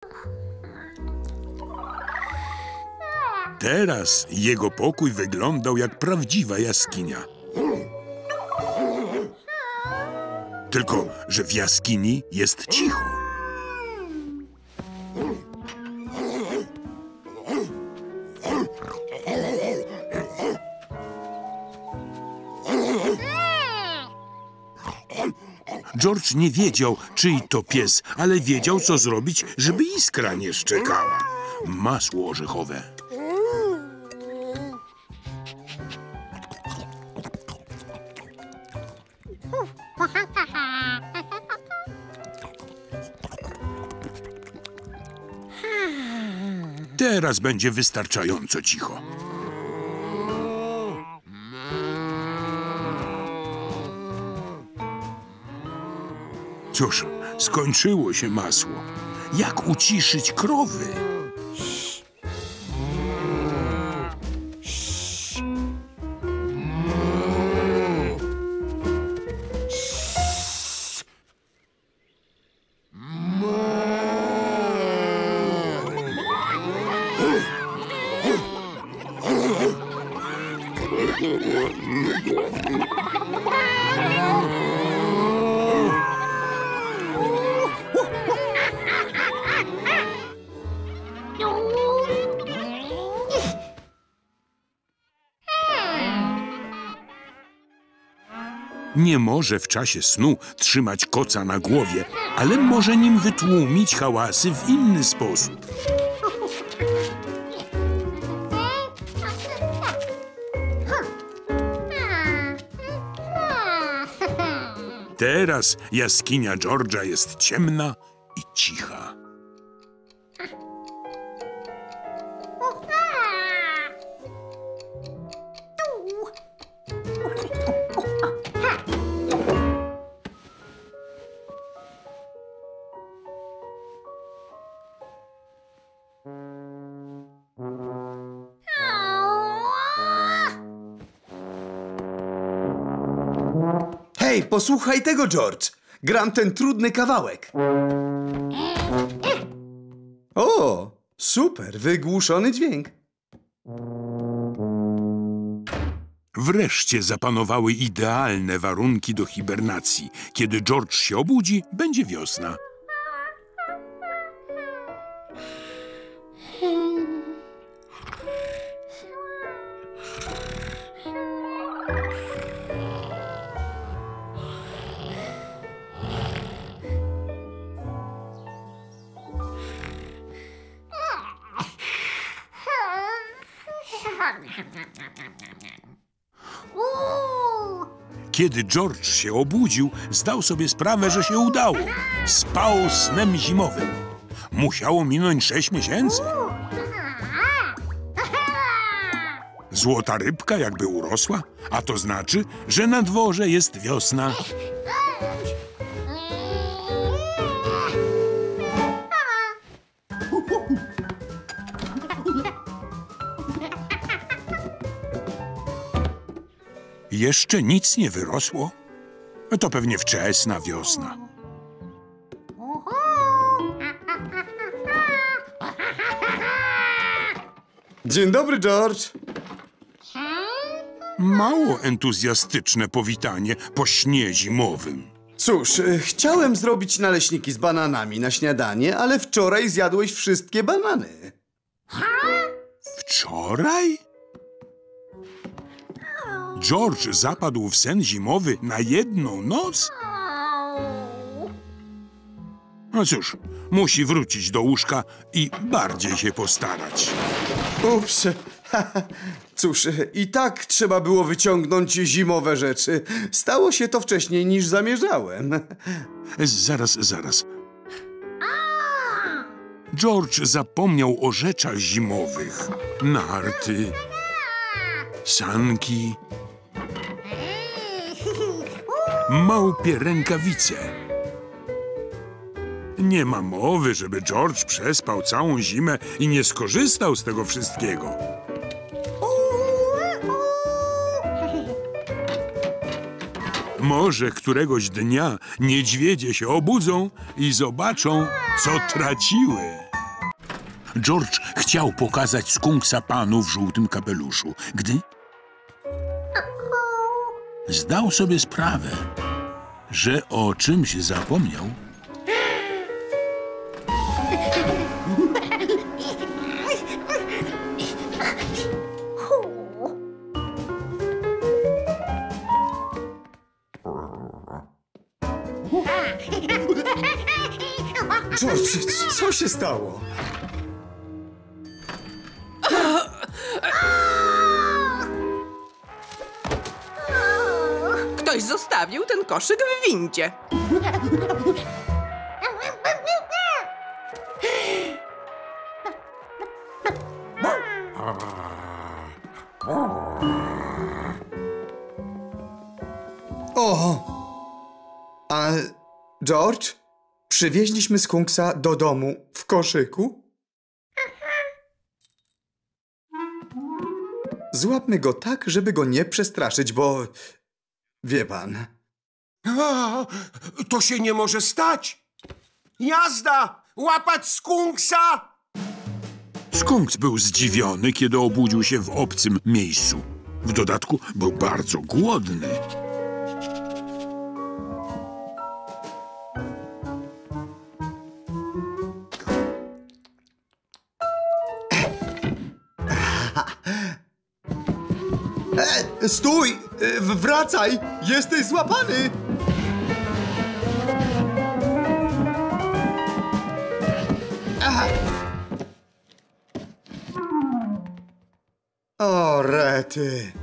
Teraz jego pokój wyglądał jak prawdziwa jaskinia. Tylko że w jaskini jest cicho. George nie wiedział, czyj to pies, ale wiedział, co zrobić, żeby iskra nie szczekała. Masło orzechowe. Teraz będzie wystarczająco cicho. Cóż, skończyło się masło. Jak uciszyć krowy? Nie może w czasie snu trzymać koca na głowie, ale może nim wytłumić hałasy w inny sposób. Teraz jaskinia George'a jest ciemna i cicha. Hej, posłuchaj tego, George. Gram ten trudny kawałek. O, super, wygłuszony dźwięk. Wreszcie zapanowały idealne warunki do hibernacji. Kiedy George się obudzi, będzie wiosna. Kiedy George się obudził, zdał sobie sprawę, że się udało. Spał snem zimowym. Musiało minąć 6 miesięcy. Złota rybka jakby urosła, a to znaczy, że na dworze jest wiosna. Jeszcze nic nie wyrosło? To pewnie wczesna wiosna. Dzień dobry, George. Mało entuzjastyczne powitanie po śnie zimowym. Cóż, chciałem zrobić naleśniki z bananami na śniadanie, ale wczoraj zjadłeś wszystkie banany. Wczoraj? George zapadł w sen zimowy na jedną noc? No cóż, musi wrócić do łóżka i bardziej się postarać. Ups. Cóż, i tak trzeba było wyciągnąć zimowe rzeczy. Stało się to wcześniej niż zamierzałem. Zaraz. George zapomniał o rzeczach zimowych. Narty, sanki, małpie rękawice. Nie ma mowy, żeby George przespał całą zimę i nie skorzystał z tego wszystkiego. Może któregoś dnia niedźwiedzie się obudzą i zobaczą, co traciły. George chciał pokazać skunksa panu w żółtym kapeluszu, gdy zdał sobie sprawę, że o czymś zapomniał. George, co się stało? Ktoś zostawił ten koszyk w windzie. O! A George? Przywieźliśmy skunksa do domu w koszyku? Złapmy go tak, żeby go nie przestraszyć, bo... Wie pan... O, to się nie może stać! Jazda! Łapać skunksa! Skunks był zdziwiony, kiedy obudził się w obcym miejscu. W dodatku był bardzo głodny. Stój! Wracaj! Jesteś złapany! Aha. O, rety.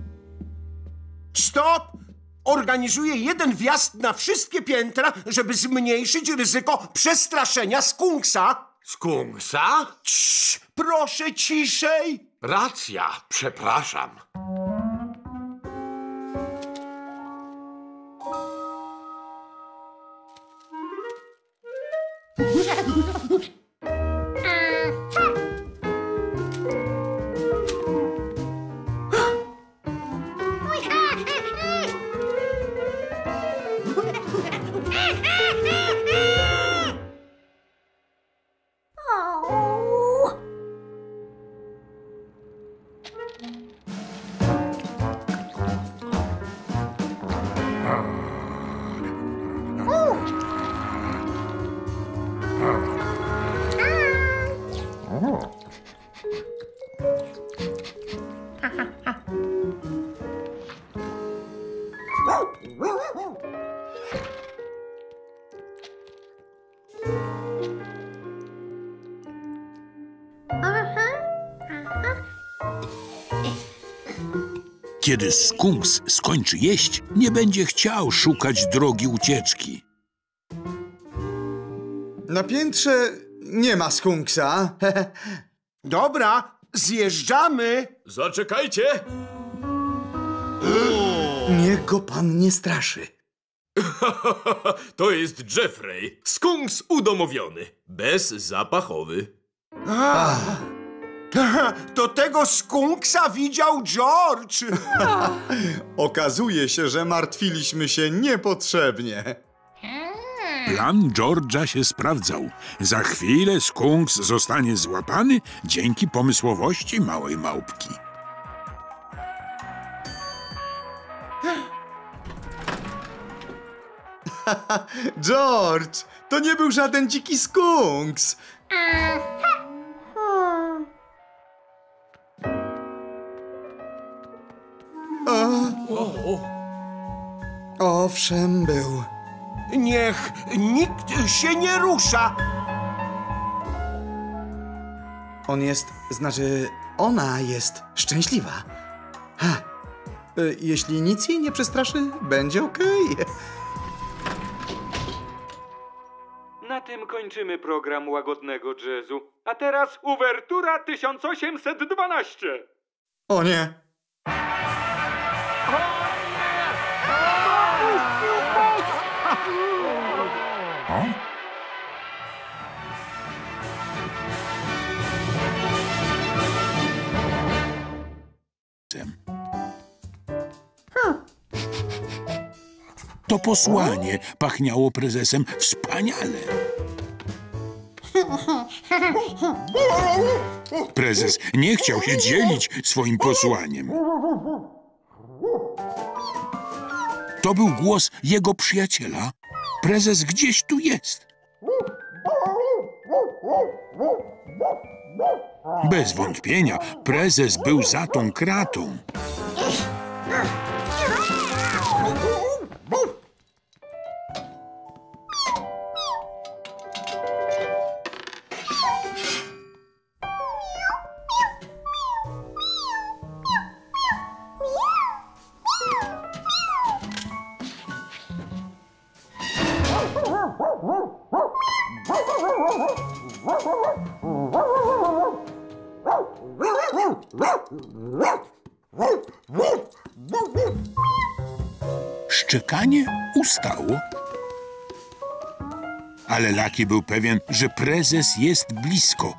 Stop! Organizuję jeden wjazd na wszystkie piętra, żeby zmniejszyć ryzyko przestraszenia skunksa. Skunksa? Cii, proszę ciszej! Racja, przepraszam. Kiedy skunks skończy jeść, nie będzie chciał szukać drogi ucieczki. Na piętrze nie ma skunksa. Dobra, zjeżdżamy. Zaczekajcie! Niech go pan nie straszy. To jest Jeffrey, skunks udomowiony, bezzapachowy. To tego skunksa widział George. Okazuje się, że martwiliśmy się niepotrzebnie. Plan George'a się sprawdzał. Za chwilę skunks zostanie złapany dzięki pomysłowości małej małpki. George, to nie był żaden dziki skunks. Owszem, był. Niech nikt się nie rusza. Ona jest szczęśliwa. Jeśli nic jej nie przestraszy, będzie okej. Na tym kończymy program łagodnego jazzu. A teraz uwertura 1812. O nie. To posłanie pachniało prezesem wspaniale. Prezes nie chciał się dzielić swoim posłaniem. To był głos jego przyjaciela. Prezes gdzieś tu jest. Bez wątpienia prezes był za tą kratą. Szczekanie ustało, ale Lucky był pewien, że prezes jest blisko.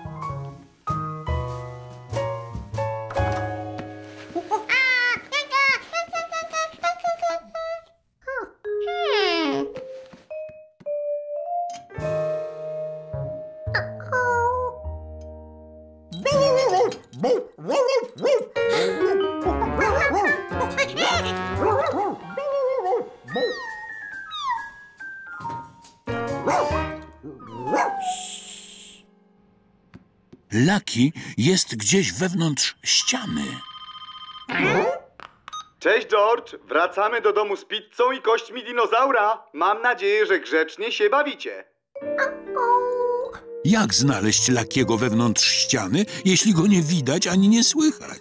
Lucky jest gdzieś wewnątrz ściany. Cześć, George. Wracamy do domu z pizzą i kośćmi dinozaura. Mam nadzieję, że grzecznie się bawicie. Jak znaleźć Luckiego wewnątrz ściany, jeśli go nie widać ani nie słychać?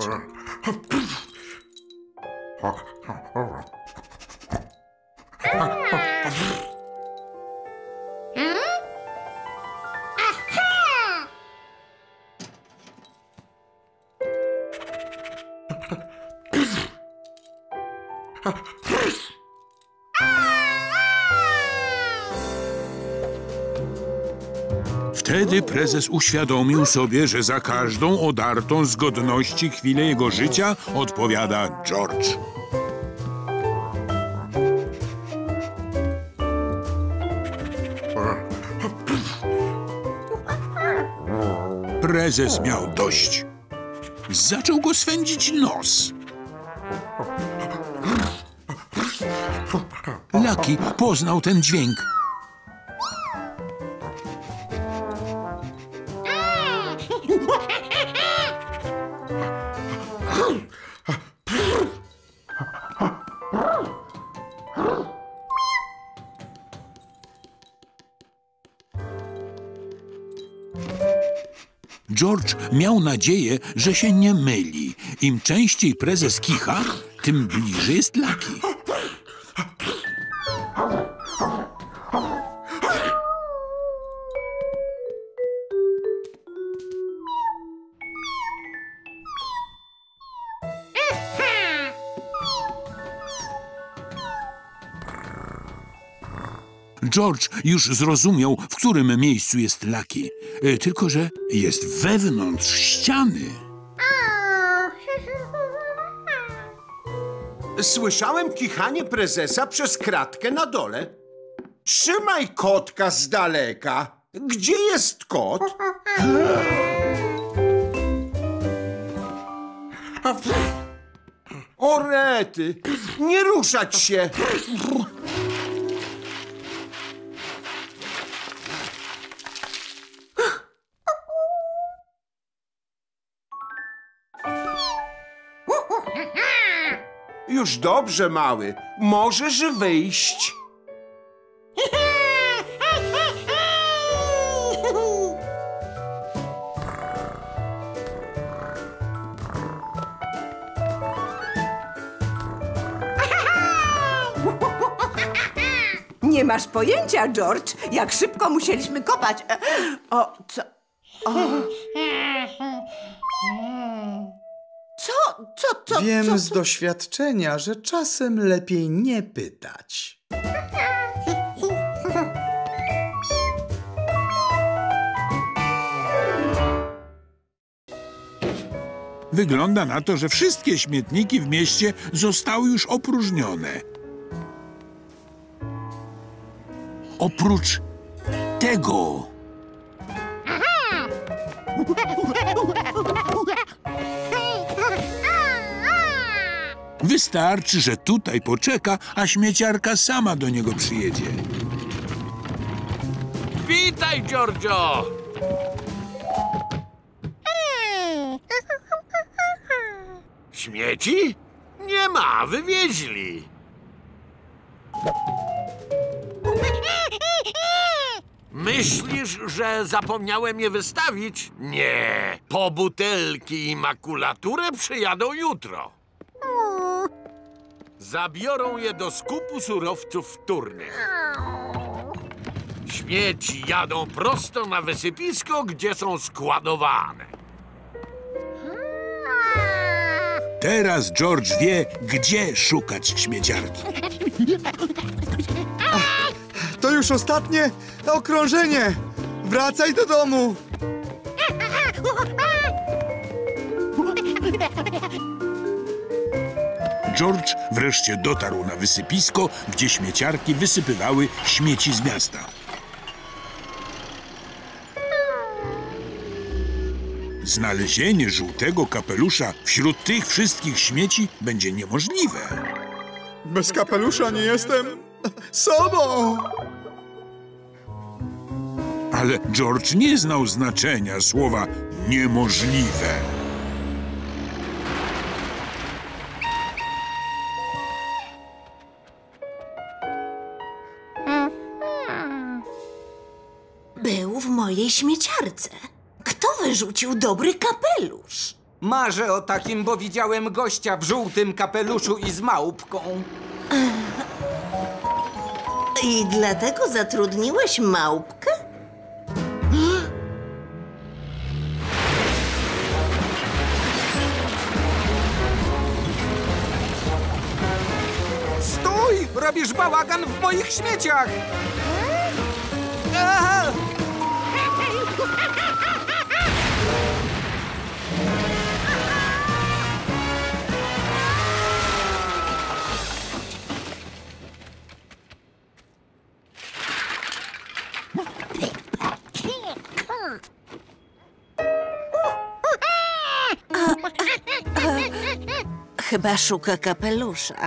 Wtedy prezes uświadomił sobie, że za każdą odartą z godności chwilę jego życia odpowiada George. Prezes miał dość. Zaczął go swędzić nos. Lucky poznał ten dźwięk. George miał nadzieję, że się nie myli. Im częściej prezes kicha, tym bliżej jest Lucky. George już zrozumiał, w którym miejscu jest Lucky. Tylko że jest wewnątrz ściany. Słyszałem kichanie prezesa przez kratkę na dole. Trzymaj kotka z daleka. Gdzie jest kot? O rety! Nie ruszać się! Już dobrze, mały. Możesz wyjść. Nie masz pojęcia, George, jak szybko musieliśmy kopać. O, co? O. Co? Wiem z doświadczenia, że czasem lepiej nie pytać. Wygląda na to, że wszystkie śmietniki w mieście zostały już opróżnione. Oprócz tego. Wystarczy, że tutaj poczeka, a śmieciarka sama do niego przyjedzie. Witaj, Giorgio! Śmieci? Nie ma, wywieźli. Myślisz, że zapomniałem je wystawić? Nie. Po butelki i makulaturę przyjadą jutro. Zabiorą je do skupu surowców wtórnych. Śmieci jadą prosto na wysypisko, gdzie są składowane. Teraz George wie, gdzie szukać śmieciarki. To już ostatnie okrążenie. Wracaj do domu. George wreszcie dotarł na wysypisko, gdzie śmieciarki wysypywały śmieci z miasta. Znalezienie żółtego kapelusza wśród tych wszystkich śmieci będzie niemożliwe. Bez kapelusza nie jestem sobą. Ale George nie znał znaczenia słowa niemożliwe. Był w mojej śmieciarce. Kto wyrzucił dobry kapelusz? Marzę o takim, bo widziałem gościa w żółtym kapeluszu i z małpką. I dlatego zatrudniłeś małpkę? Stój! Robisz bałagan w moich śmieciach! Aha! Chyba szuka kapelusza.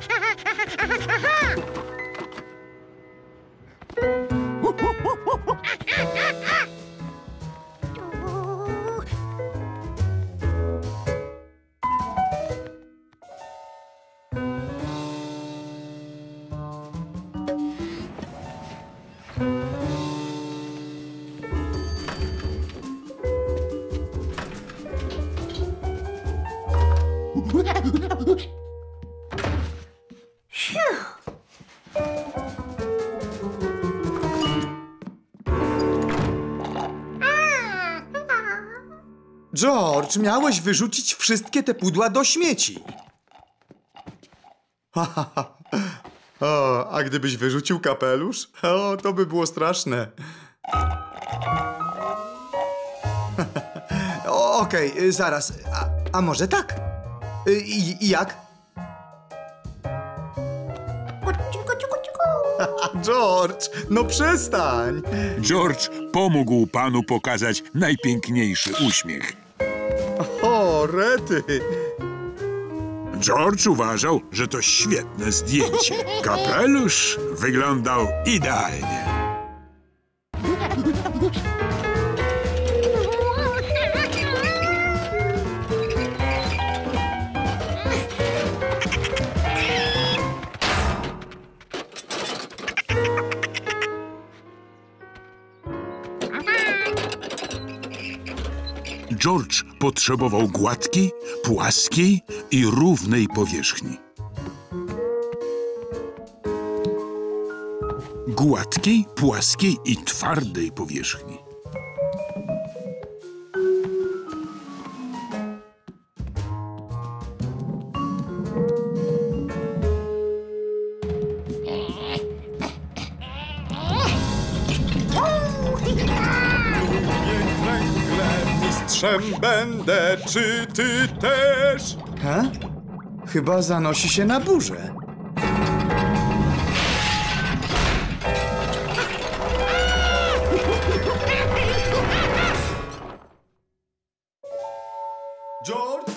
George, miałeś wyrzucić wszystkie te pudła do śmieci. O, a gdybyś wyrzucił kapelusz? O, to by było straszne. Okej, zaraz. A może tak? I jak? George, no przestań! George pomógł panu pokazać najpiękniejszy uśmiech. O, rety! George uważał, że to świetne zdjęcie. Kapelusz wyglądał idealnie. George potrzebował gładkiej, płaskiej i równej powierzchni. Gładkiej, płaskiej i twardej powierzchni. Mistrzem będę, czy ty też? Chyba zanosi się na burzę. George?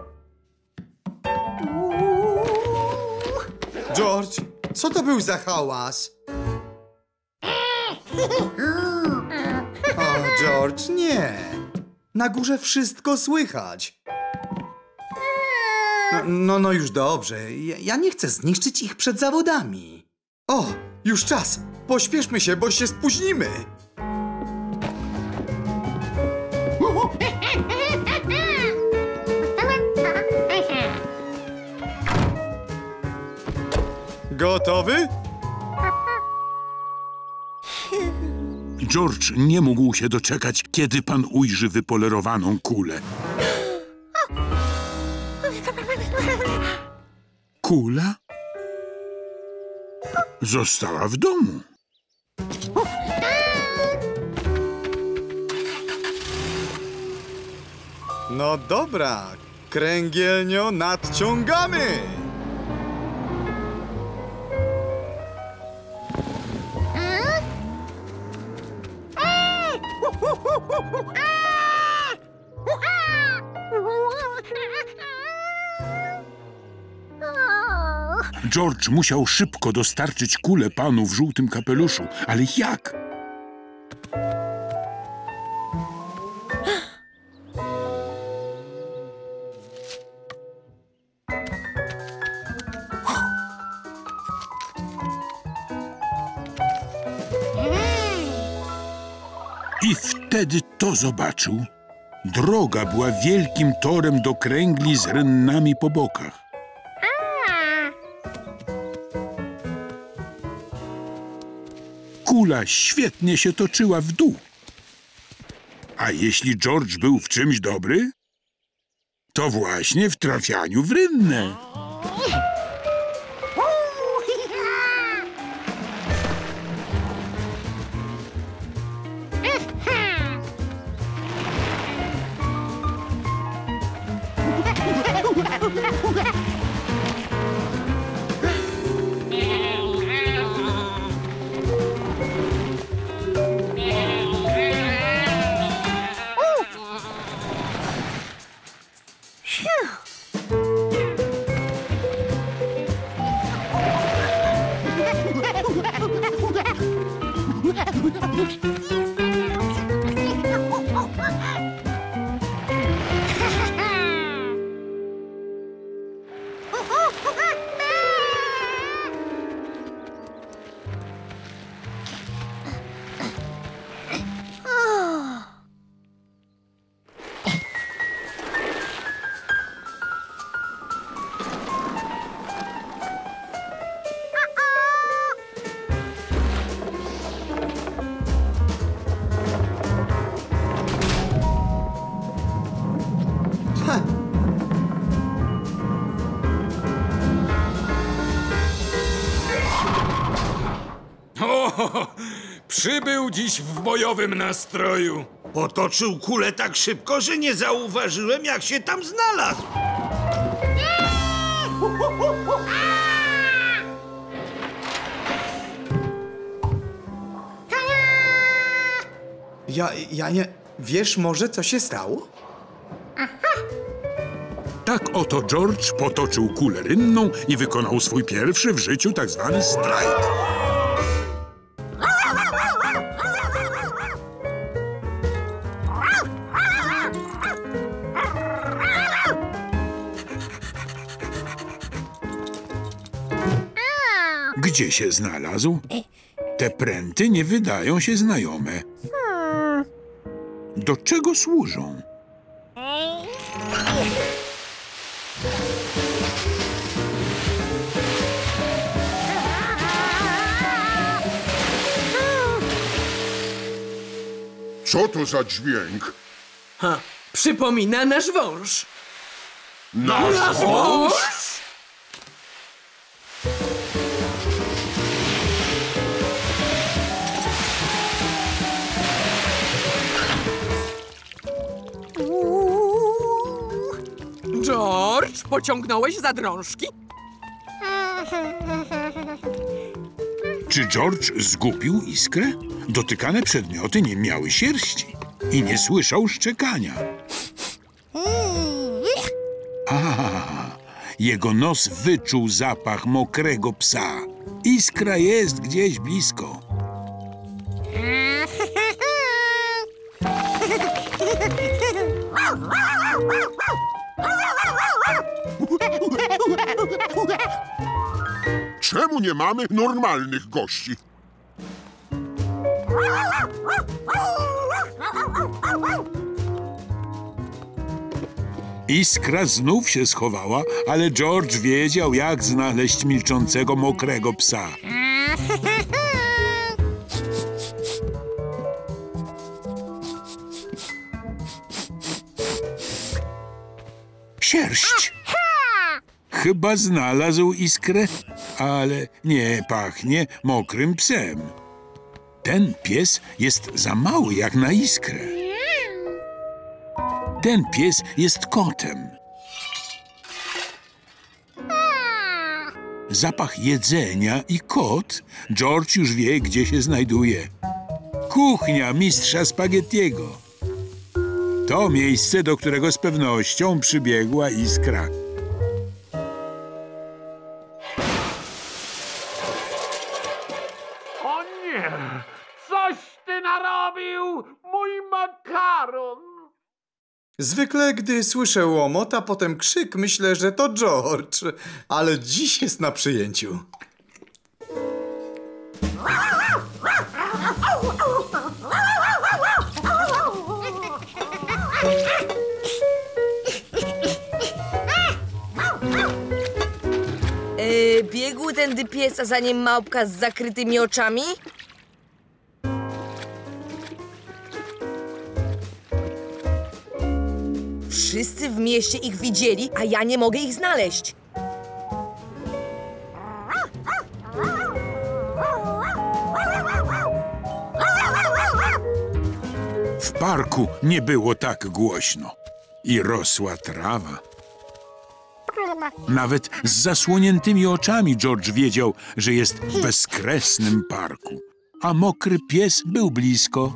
George, co to był za hałas? O, George, nie. Na górze wszystko słychać. No już dobrze. Ja nie chcę zniszczyć ich przed zawodami. O, już czas. Pośpieszmy się, bo się spóźnimy. Gotowy? George nie mógł się doczekać, kiedy pan ujrzy wypolerowaną kulę. Kula została w domu. No dobra, kręgielnio, nadciągamy! George musiał szybko dostarczyć kulę panu w żółtym kapeluszu, ale jak? I wtedy to zobaczył. Droga była wielkim torem do kręgli z rynnami po bokach. Kula świetnie się toczyła w dół. A jeśli George był w czymś dobry, to właśnie w trafianiu w rynnę. Przybył dziś w bojowym nastroju. Potoczył kulę tak szybko, że nie zauważyłem, jak się tam znalazł. Ja nie... Wiesz może, co się stało? Tak oto George potoczył kulę rynną i wykonał swój pierwszy w życiu tak zwany strajk. Gdzie się znalazł? Te pręty nie wydają się znajome. Do czego służą? Co to za dźwięk? Przypomina nasz wąż. Nasz wąż? George, pociągnąłeś za drążki? Czy George zgubił iskrę? Dotykane przedmioty nie miały sierści i nie słyszał szczekania. Jego nos wyczuł zapach mokrego psa. Iskra jest gdzieś blisko. Czemu nie mamy normalnych gości? Iskra znów się schowała, ale George wiedział, jak znaleźć milczącego, mokrego psa. Sierść! Chyba znalazł Iskrę, ale nie pachnie mokrym psem. Ten pies jest za mały jak na Iskrę. Ten pies jest kotem. Zapach jedzenia i kot. George już wie, gdzie się znajduje. Kuchnia mistrza Spaghettiego. To miejsce, do którego z pewnością przybiegła Iskra. O nie! Coś ty narobił! Mój makaron! Zwykle, gdy słyszę łomot, a potem krzyk, myślę, że to George. Ale dziś jest na przyjęciu. Biegł tędy pies, a za nim małpka z zakrytymi oczami? Wszyscy w mieście ich widzieli, a ja nie mogę ich znaleźć. W parku nie było tak głośno. I rosła trawa. Nawet z zasłoniętymi oczami George wiedział, że jest w bezkresnym parku. A mokry pies był blisko.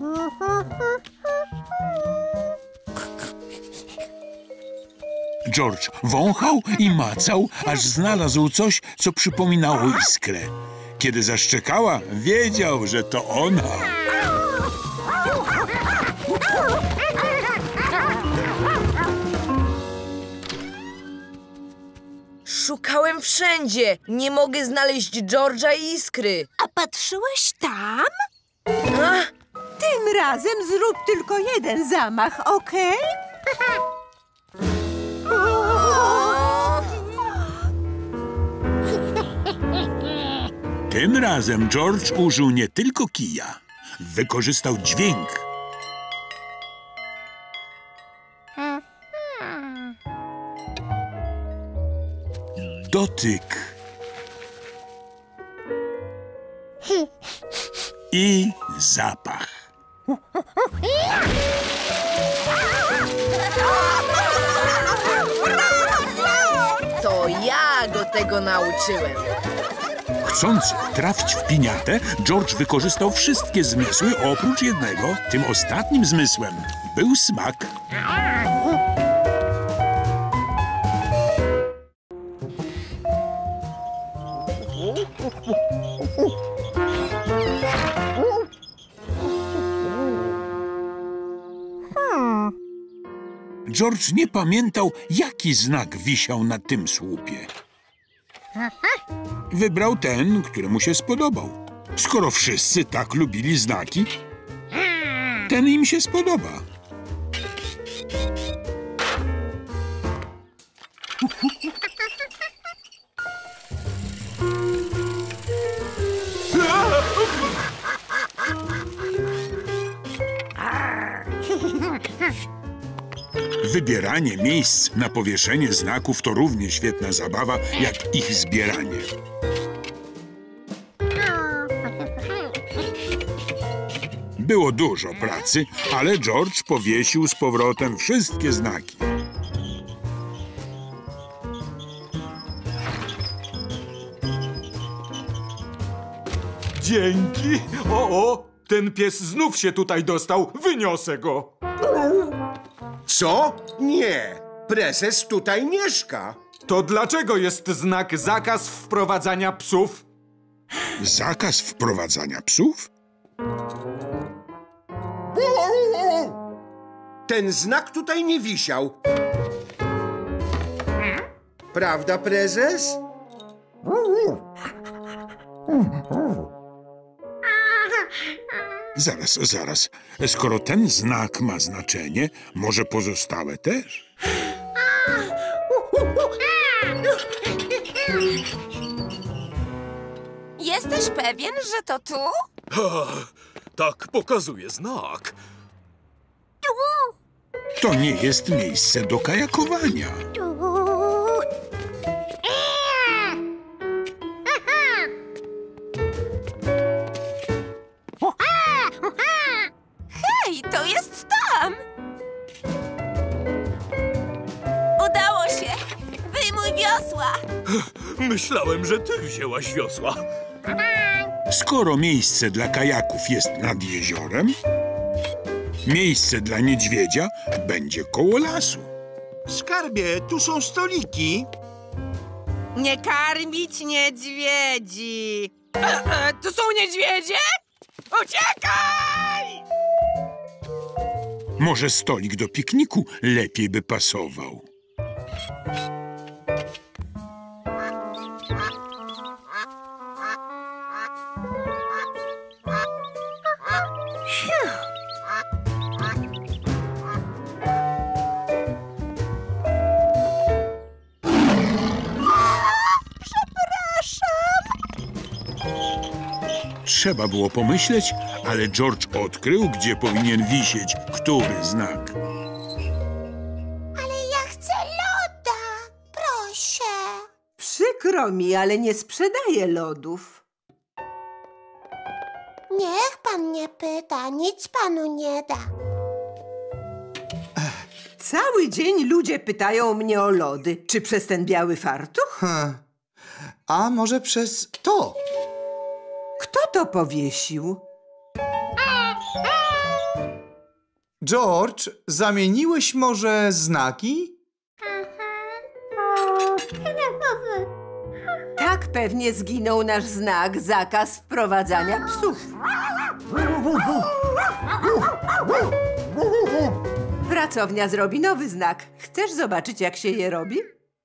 George wąchał i macał, aż znalazł coś, co przypominało Iskrę. Kiedy zaszczekała, wiedział, że to ona. Szukałem wszędzie. Nie mogę znaleźć George'a i Iskry. A patrzyłeś tam? Ach, Tym razem zrób tylko jeden zamach, okej? Tym razem George użył nie tylko kija. Wykorzystał dźwięk. Dotyk. I zapach. to ja go tego nauczyłem. Chcąc trafić w piniatę, George wykorzystał wszystkie zmysły oprócz jednego. Tym ostatnim zmysłem był smak. George nie pamiętał, jaki znak wisiał na tym słupie. Wybrał ten, który mu się spodobał. Skoro wszyscy tak lubili znaki, ten im się spodoba. Wybieranie miejsc na powieszenie znaków to równie świetna zabawa, jak ich zbieranie. Było dużo pracy, ale George powiesił z powrotem wszystkie znaki. Dzięki! O, ten pies znów się tutaj dostał. Wyniosę go. Co? Nie. Prezes tutaj mieszka. To dlaczego jest znak zakaz wprowadzania psów? Zakaz wprowadzania psów? Ten znak tutaj nie wisiał. Prawda, prezes? Zaraz. Skoro ten znak ma znaczenie, może pozostałe też? Jesteś pewien, że to tu? Tak pokazuje znak. To nie jest miejsce do kajakowania. Hej, to jest tam! Udało się! Wyjmuj wiosła! Myślałem, że ty wzięłaś wiosła. Skoro miejsce dla kajaków jest nad jeziorem, miejsce dla niedźwiedzia będzie koło lasu. Skarbie, tu są stoliki. Nie karmić niedźwiedzi! Tu są niedźwiedzie? Uciekaj! Może stolik do pikniku lepiej by pasował. Trzeba było pomyśleć, ale George odkrył, gdzie powinien wisieć który znak. Ale ja chcę loda! Proszę! Przykro mi, ale nie sprzedaję lodów. Niech pan nie pyta, nic panu nie da. Cały dzień ludzie pytają mnie o lody. Czy przez ten biały fartuch? A może przez to? Kto to powiesił? George, zamieniłeś może znaki? Tak pewnie zginął nasz znak zakaz wprowadzania psów. Pracownia zrobi nowy znak. Chcesz zobaczyć, jak się je robi?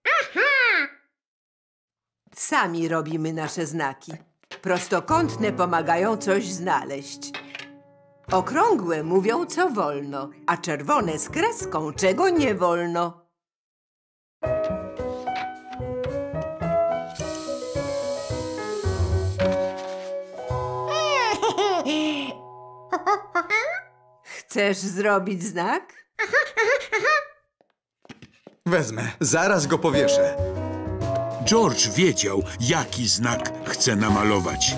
Sami robimy nasze znaki. Prostokątne pomagają coś znaleźć. Okrągłe mówią, co wolno, a czerwone z kreską, czego nie wolno. Chcesz zrobić znak? Wezmę, zaraz go powieszę. George wiedział, jaki znak chce namalować.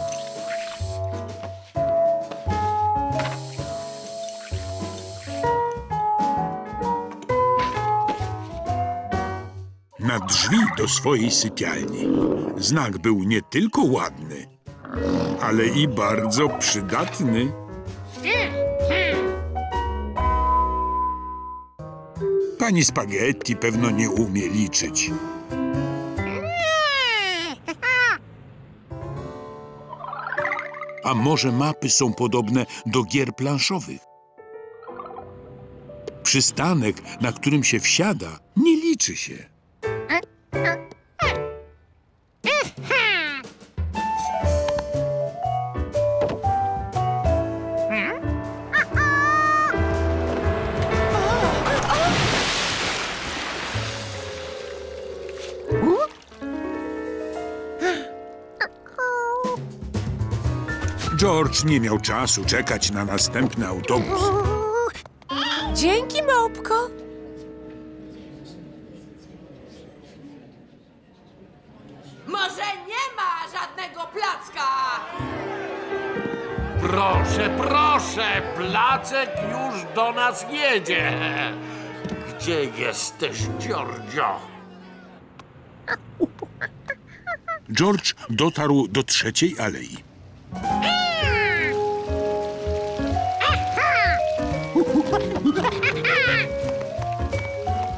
Na drzwi do swojej sypialni. Znak był nie tylko ładny, ale i bardzo przydatny. Pani Spaghetti pewno nie umie liczyć. A może mapy są podobne do gier planszowych? Przystanek, na którym się wsiada, nie liczy się. George nie miał czasu czekać na następny autobus. Dzięki, małpko. Może nie ma żadnego placka! Proszę, placek już do nas jedzie. Gdzie jesteś, Giorgio? George dotarł do trzeciej alei.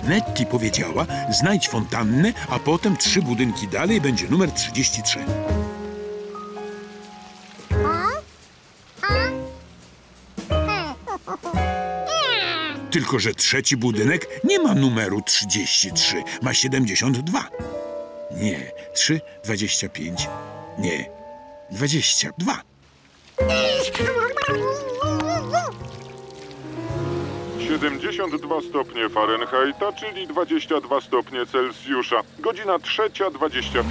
Nettie powiedziała, znajdź fontannę, a potem 3 budynki dalej będzie numer 33. Tylko że 3. budynek nie ma numeru 33, ma 72. Nie, 3, 25, nie, 22. 72 stopnie Fahrenheita, czyli 22 stopnie Celsjusza. Godzina 3:25.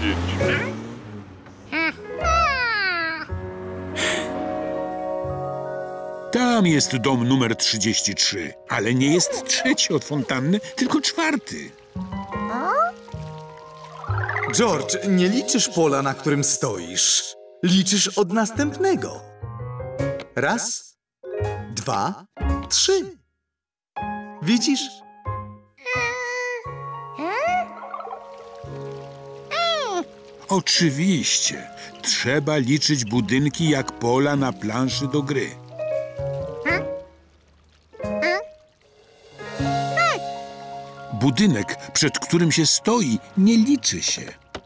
Tam jest dom numer 33, ale nie jest 3. od fontanny, tylko 4. George, nie liczysz pola, na którym stoisz. Liczysz od następnego. 1, 2, 3. Widzisz? Oczywiście. Trzeba liczyć budynki jak pola na planszy do gry. Budynek, przed którym się stoi, nie liczy się.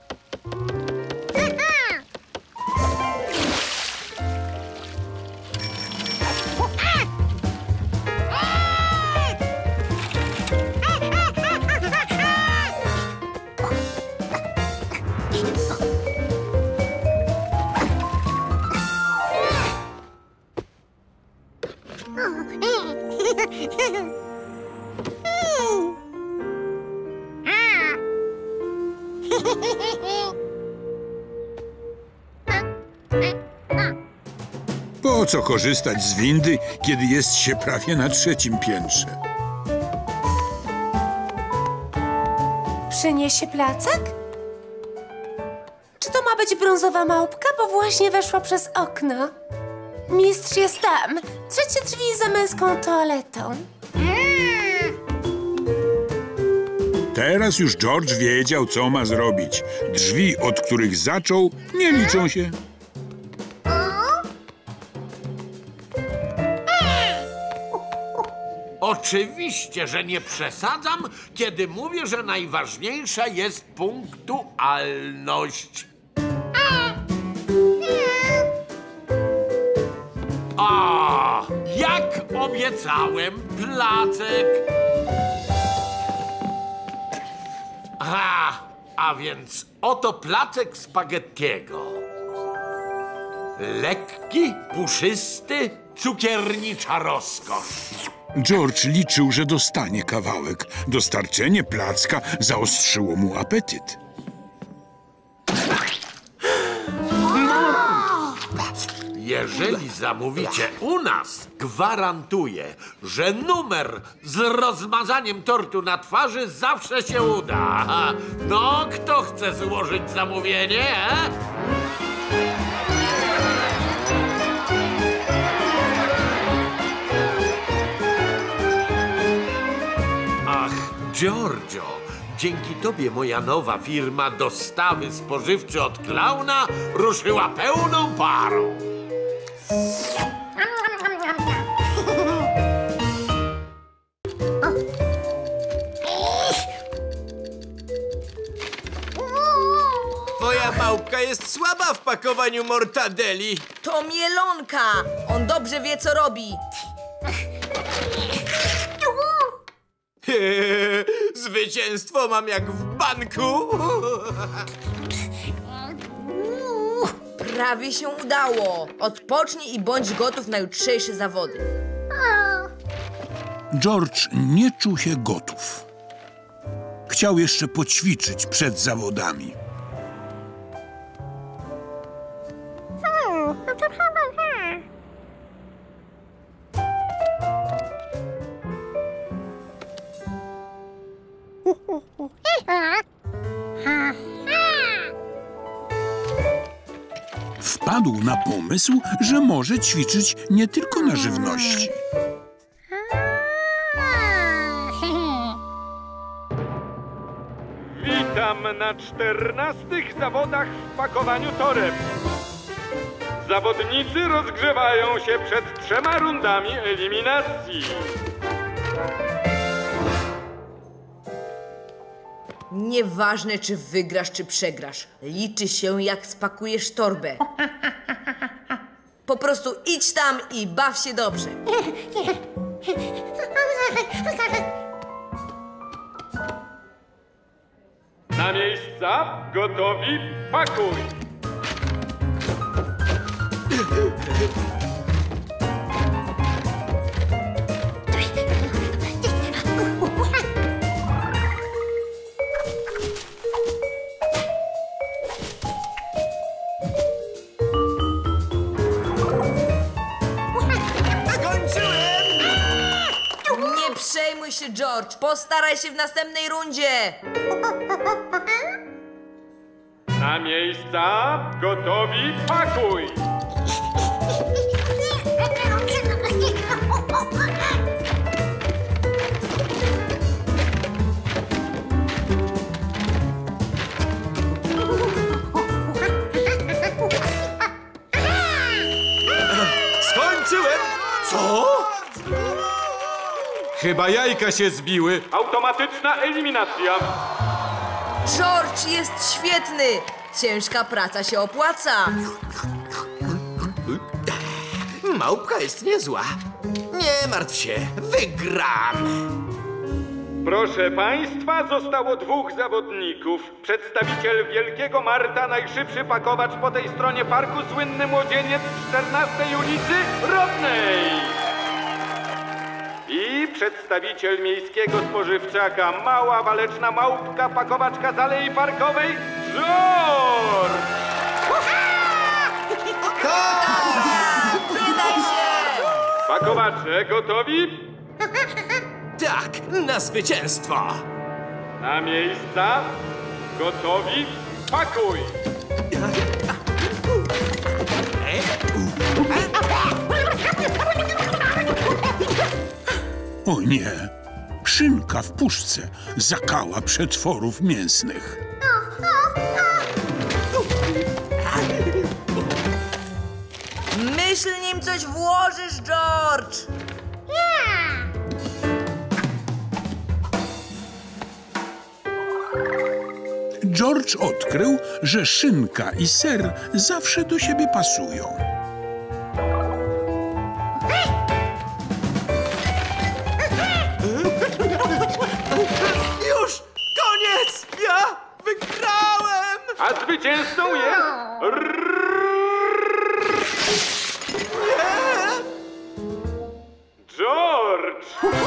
Po co korzystać z windy, kiedy jest się prawie na 3. piętrze? Przyniesie placek? Czy to ma być brązowa małpka, bo właśnie weszła przez okno? Mistrz jest tam. 3 drzwi za męską toaletą. Teraz już George wiedział, co ma zrobić. Drzwi, od których zaczął, nie liczą się. Oczywiście, że nie przesadzam, kiedy mówię, że najważniejsza jest punktualność. A, jak obiecałem, placek. A więc oto placek spaghettiego. Lekki, puszysty, cukiernicza rozkosz. George liczył, że dostanie kawałek. Dostarczenie placka zaostrzyło mu apetyt. Jeżeli zamówicie u nas, gwarantuję, że numer z rozmazaniem tortu na twarzy zawsze się uda. No, kto chce złożyć zamówienie? Ach, Giorgio, dzięki tobie moja nowa firma dostawy spożywcze od klauna ruszyła pełną parą. Twoja małpka jest słaba w pakowaniu mortadeli. To mielonka. On dobrze wie, co robi. Zwycięstwo mam jak w banku. Prawie się udało. Odpocznij i bądź gotów na jutrzejsze zawody. George nie czuł się gotów. Chciał jeszcze poćwiczyć przed zawodami. Wpadł na pomysł, że może ćwiczyć nie tylko na żywności. Witam na 14. zawodach w pakowaniu toreb. Zawodnicy rozgrzewają się przed 3 rundami eliminacji. Nieważne, czy wygrasz, czy przegrasz. Liczy się, jak spakujesz torbę. Po prostu idź tam i baw się dobrze. Na miejsca, gotowi, pakuj! Nie przejmuj się, George. Postaraj się w następnej rundzie. Na miejsca, gotowi, pakuj! Skończyłem! Co? Chyba jajka się zbiły. Automatyczna eliminacja. George jest świetny. Ciężka praca się opłaca. Małpka jest niezła. Nie martw się, wygram. Proszę państwa, zostało 2 zawodników. Przedstawiciel Wielkiego Marta, najszybszy pakowacz po tej stronie parku, słynny młodzieniec z 14 ulicy Rodnej. I przedstawiciel miejskiego spożywczaka, mała waleczna małpka, pakowaczka z Alei Parkowej, George! Wydaj się! Pakowacze gotowi? Tak, na zwycięstwo! Na miejsca, gotowi, pakuj! O nie! Szynka w puszce zakała przetworów mięsnych. Myśl, nim coś włożysz, George. George odkrył, że szynka i ser zawsze do siebie pasują. Już! Koniec! Ja wygrałem! A zwycięzcą jest... George!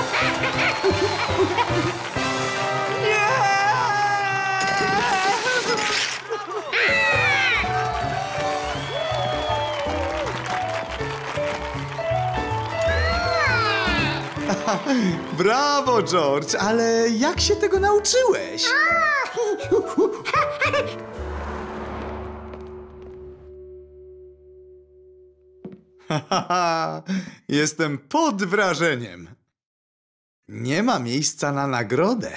Brawo, George, ale jak się tego nauczyłeś? Jestem pod wrażeniem. Nie ma miejsca na nagrodę.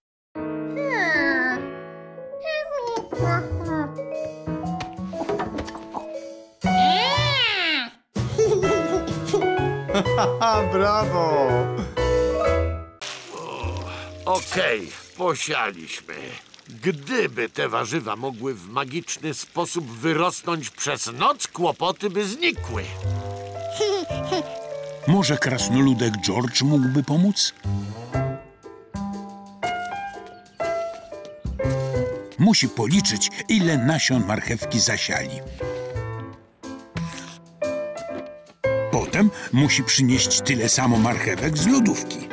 Brawo! Okej, posialiśmy. Gdyby te warzywa mogły w magiczny sposób wyrosnąć przez noc, kłopoty by znikły. Może krasnoludek George mógłby pomóc? Musi policzyć, ile nasion marchewki zasiali. Potem musi przynieść tyle samo marchewek z lodówki.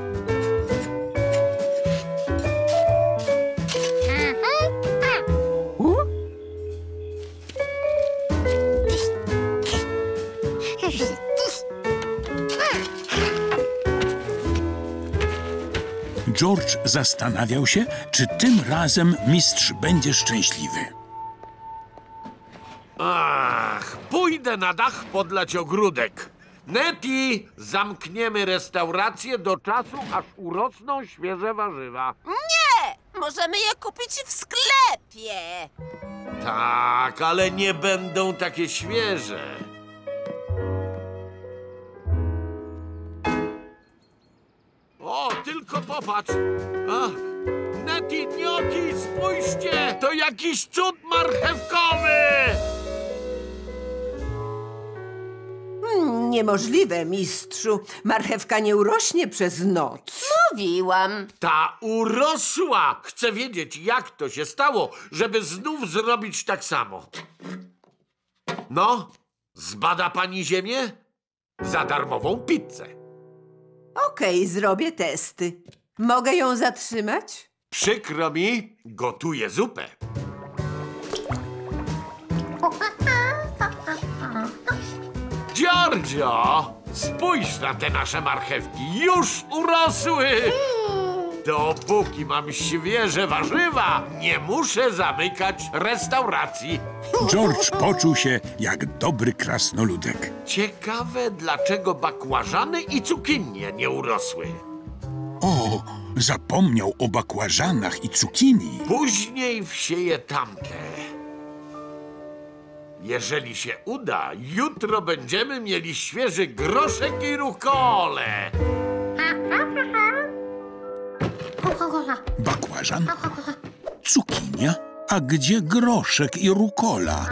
George zastanawiał się, czy tym razem mistrz będzie szczęśliwy. Ach, pójdę na dach podlać ogródek. Neti, zamkniemy restaurację do czasu, aż urosną świeże warzywa. Nie! Możemy je kupić w sklepie. Tak, ale nie będą takie świeże. O, tylko popatrz. Neti, gnioki, spójrzcie! To jakiś cud marchewkowy! Niemożliwe, mistrzu. Marchewka nie urośnie przez noc. Mówiłam. Ta urosła! Chcę wiedzieć, jak to się stało, żeby znów zrobić tak samo. No, zbada pani ziemię? Za darmową pizzę. Okej, zrobię testy. Mogę ją zatrzymać? Przykro mi, gotuję zupę. Giorgio, spójrz na te nasze marchewki. Już urosły! Dopóki mam świeże warzywa, nie muszę zamykać restauracji. George poczuł się jak dobry krasnoludek. Ciekawe, dlaczego bakłażany i cukinie nie urosły. O, zapomniał o bakłażanach i cukinii. Później wsieję tamte. Jeżeli się uda, jutro będziemy mieli świeży groszek i rukolę. Bakłażan, cukinia, a gdzie groszek i rukola?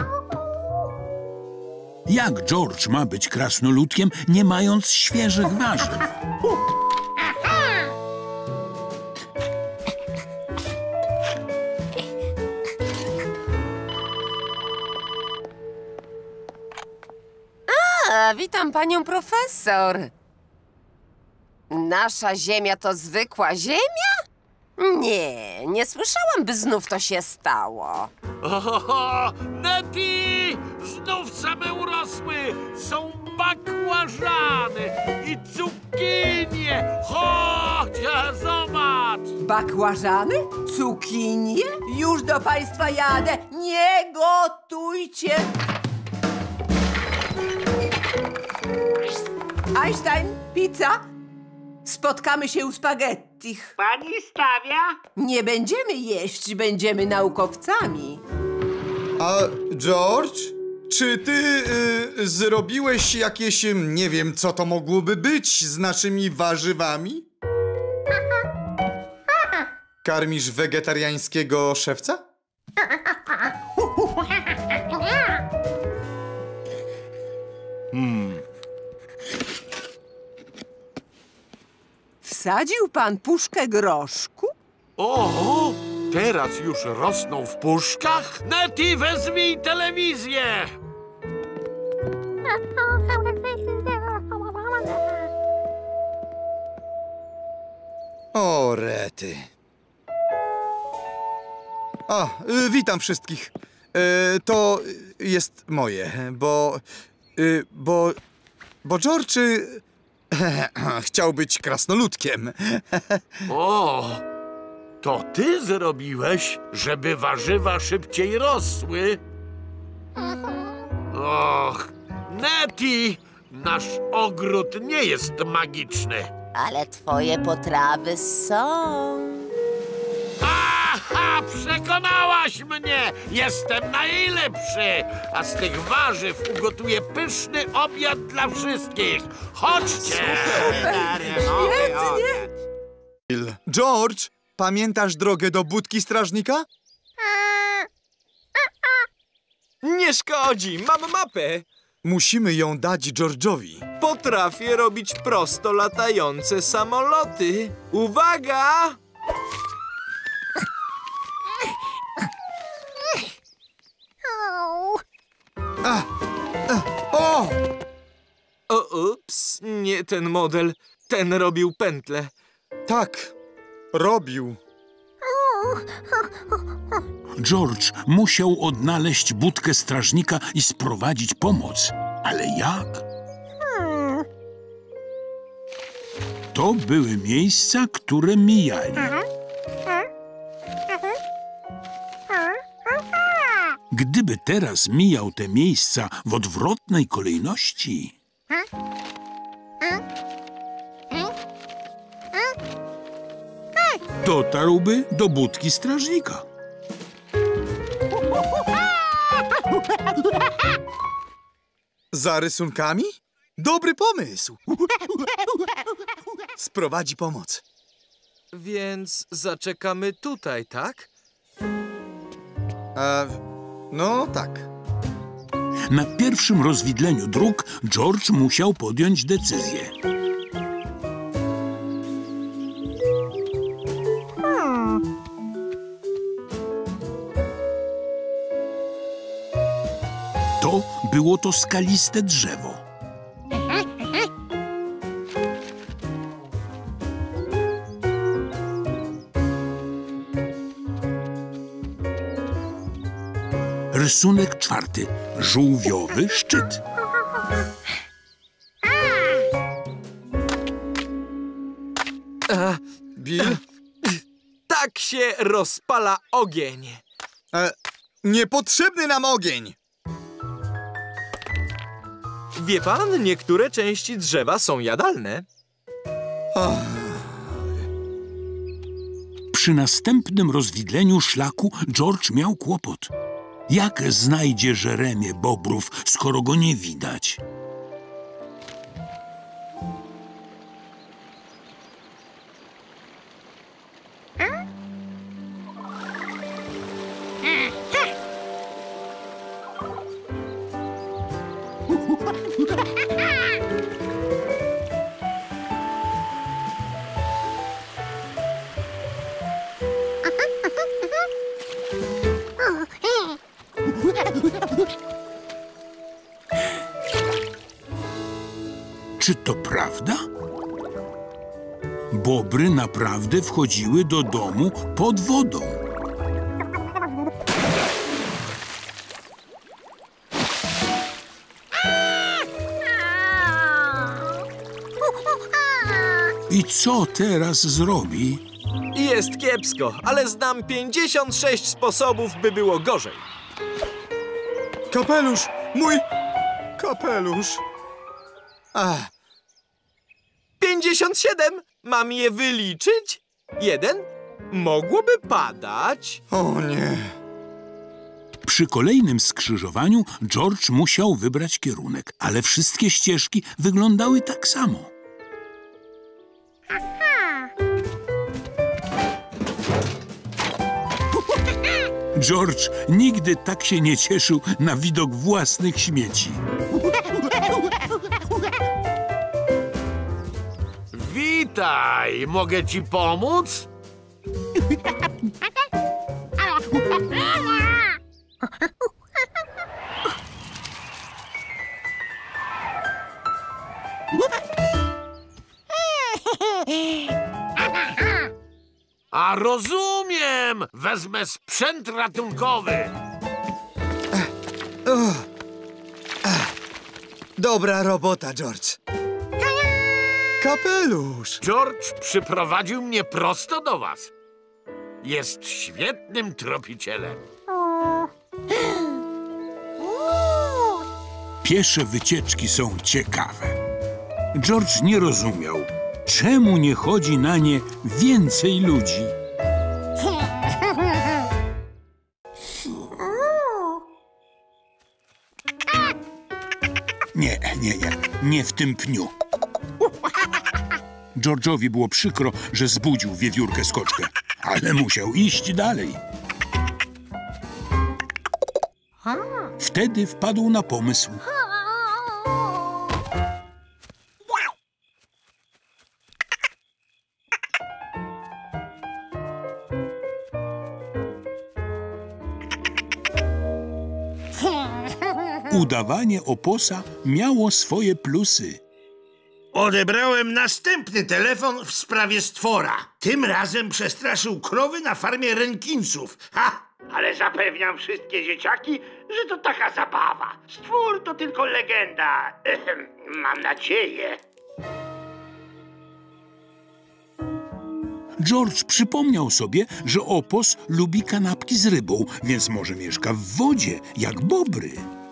Jak George ma być krasnoludkiem, nie mając świeżych warzyw? Witam panią profesor. Nasza ziemia to zwykła ziemia? Nie, nie słyszałam, by znów to się stało. Ohoho, Neti! Znów same urosły! Są bakłażany i cukinie! Chodź, zobacz! Bakłażany? Cukinie? Już do państwa jadę. Nie gotujcie! Einstein, pizza? Spotkamy się u spaghettich. Pani stawia? Nie będziemy jeść, będziemy naukowcami. A George, czy ty zrobiłeś jakieś, nie wiem, co to mogłoby być z naszymi warzywami? Karmisz wegetariańskiego szewca? Wsadził pan puszkę groszku? O, teraz już rosną w puszkach? Neti, wezmij telewizję! O, rety. Witam wszystkich. To jest moje, bo George chciał być krasnoludkiem. O, to ty zrobiłeś, żeby warzywa szybciej rosły? Och, Neti, nasz ogród nie jest magiczny. Ale twoje potrawy są. Aha, przekonałaś mnie! Jestem najlepszy! A z tych warzyw ugotuję pyszny obiad dla wszystkich. Chodźcie! Świetnie! George, pamiętasz drogę do budki strażnika? Nie szkodzi, mam mapę. Musimy ją dać George'owi. Potrafię robić prosto latające samoloty. Uwaga! Ups, nie ten model. Ten robił pętlę. Tak, robił. George musiał odnaleźć budkę strażnika i sprowadzić pomoc. Ale jak? To były miejsca, które mijali. Gdyby teraz mijał te miejsca w odwrotnej kolejności... dotarłby do budki strażnika. Za rysunkami? Dobry pomysł. Sprowadzi pomoc. Więc zaczekamy tutaj, tak? No tak. Na pierwszym rozwidleniu dróg George musiał podjąć decyzję. Było to skaliste drzewo. Rysunek 4. Żółwiowy szczyt. Bill? Tak się rozpala ogień. Niepotrzebny nam ogień. Wie pan, niektóre części drzewa są jadalne. Przy następnym rozwidleniu szlaku George miał kłopot. Jak znajdzie Jeremię bobrów, skoro go nie widać? Czy to prawda? Bobry naprawdę wchodziły do domu pod wodą. I co teraz zrobi? Jest kiepsko, ale znam 56 sposobów, by było gorzej. Kapelusz! Mój kapelusz! 57! Mam je wyliczyć? 1. Mogłoby padać. O nie. Przy kolejnym skrzyżowaniu George musiał wybrać kierunek, ale wszystkie ścieżki wyglądały tak samo. George nigdy tak się nie cieszył na widok własnych śmieci. Witaj! Mogę ci pomóc? A rozumiem! Wezmę sprzęt ratunkowy. Dobra robota, George. Kapelusz! George przyprowadził mnie prosto do was. Jest świetnym tropicielem. Piesze wycieczki są ciekawe. George nie rozumiał, czemu nie chodzi na nie więcej ludzi. Nie w tym pniu. George'owi było przykro, że zbudził wiewiórkę skoczkę, ale musiał iść dalej. Wtedy wpadł na pomysł. Udawanie oposa miało swoje plusy. Odebrałem następny telefon w sprawie stwora. Tym razem przestraszył krowy na farmie Renkinsów. Ale zapewniam wszystkie dzieciaki, że to taka zabawa. Stwór to tylko legenda. Mam nadzieję. George przypomniał sobie, że opos lubi kanapki z rybą, więc może mieszka w wodzie, jak bobry.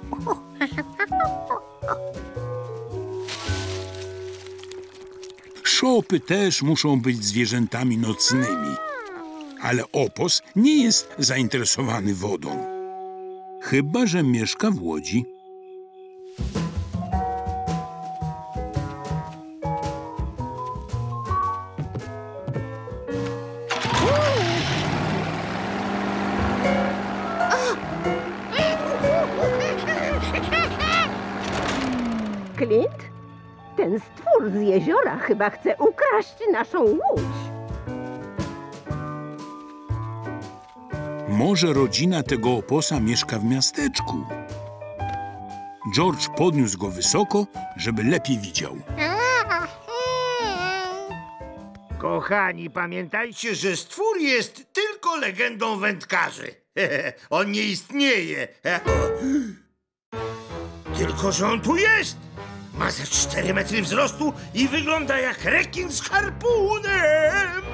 Szopy też muszą być zwierzętami nocnymi, ale opos nie jest zainteresowany wodą. Chyba że mieszka w łodzi. Clint? Ten stwór z jeziora chyba chce ukraść naszą łódź. Może rodzina tego oposa mieszka w miasteczku. George podniósł go wysoko, żeby lepiej widział. Kochani, pamiętajcie, że stwór jest tylko legendą wędkarzy. On nie istnieje. Tylko że on tu jest. Ma ze 4 metry wzrostu i wygląda jak rekin z harpunem.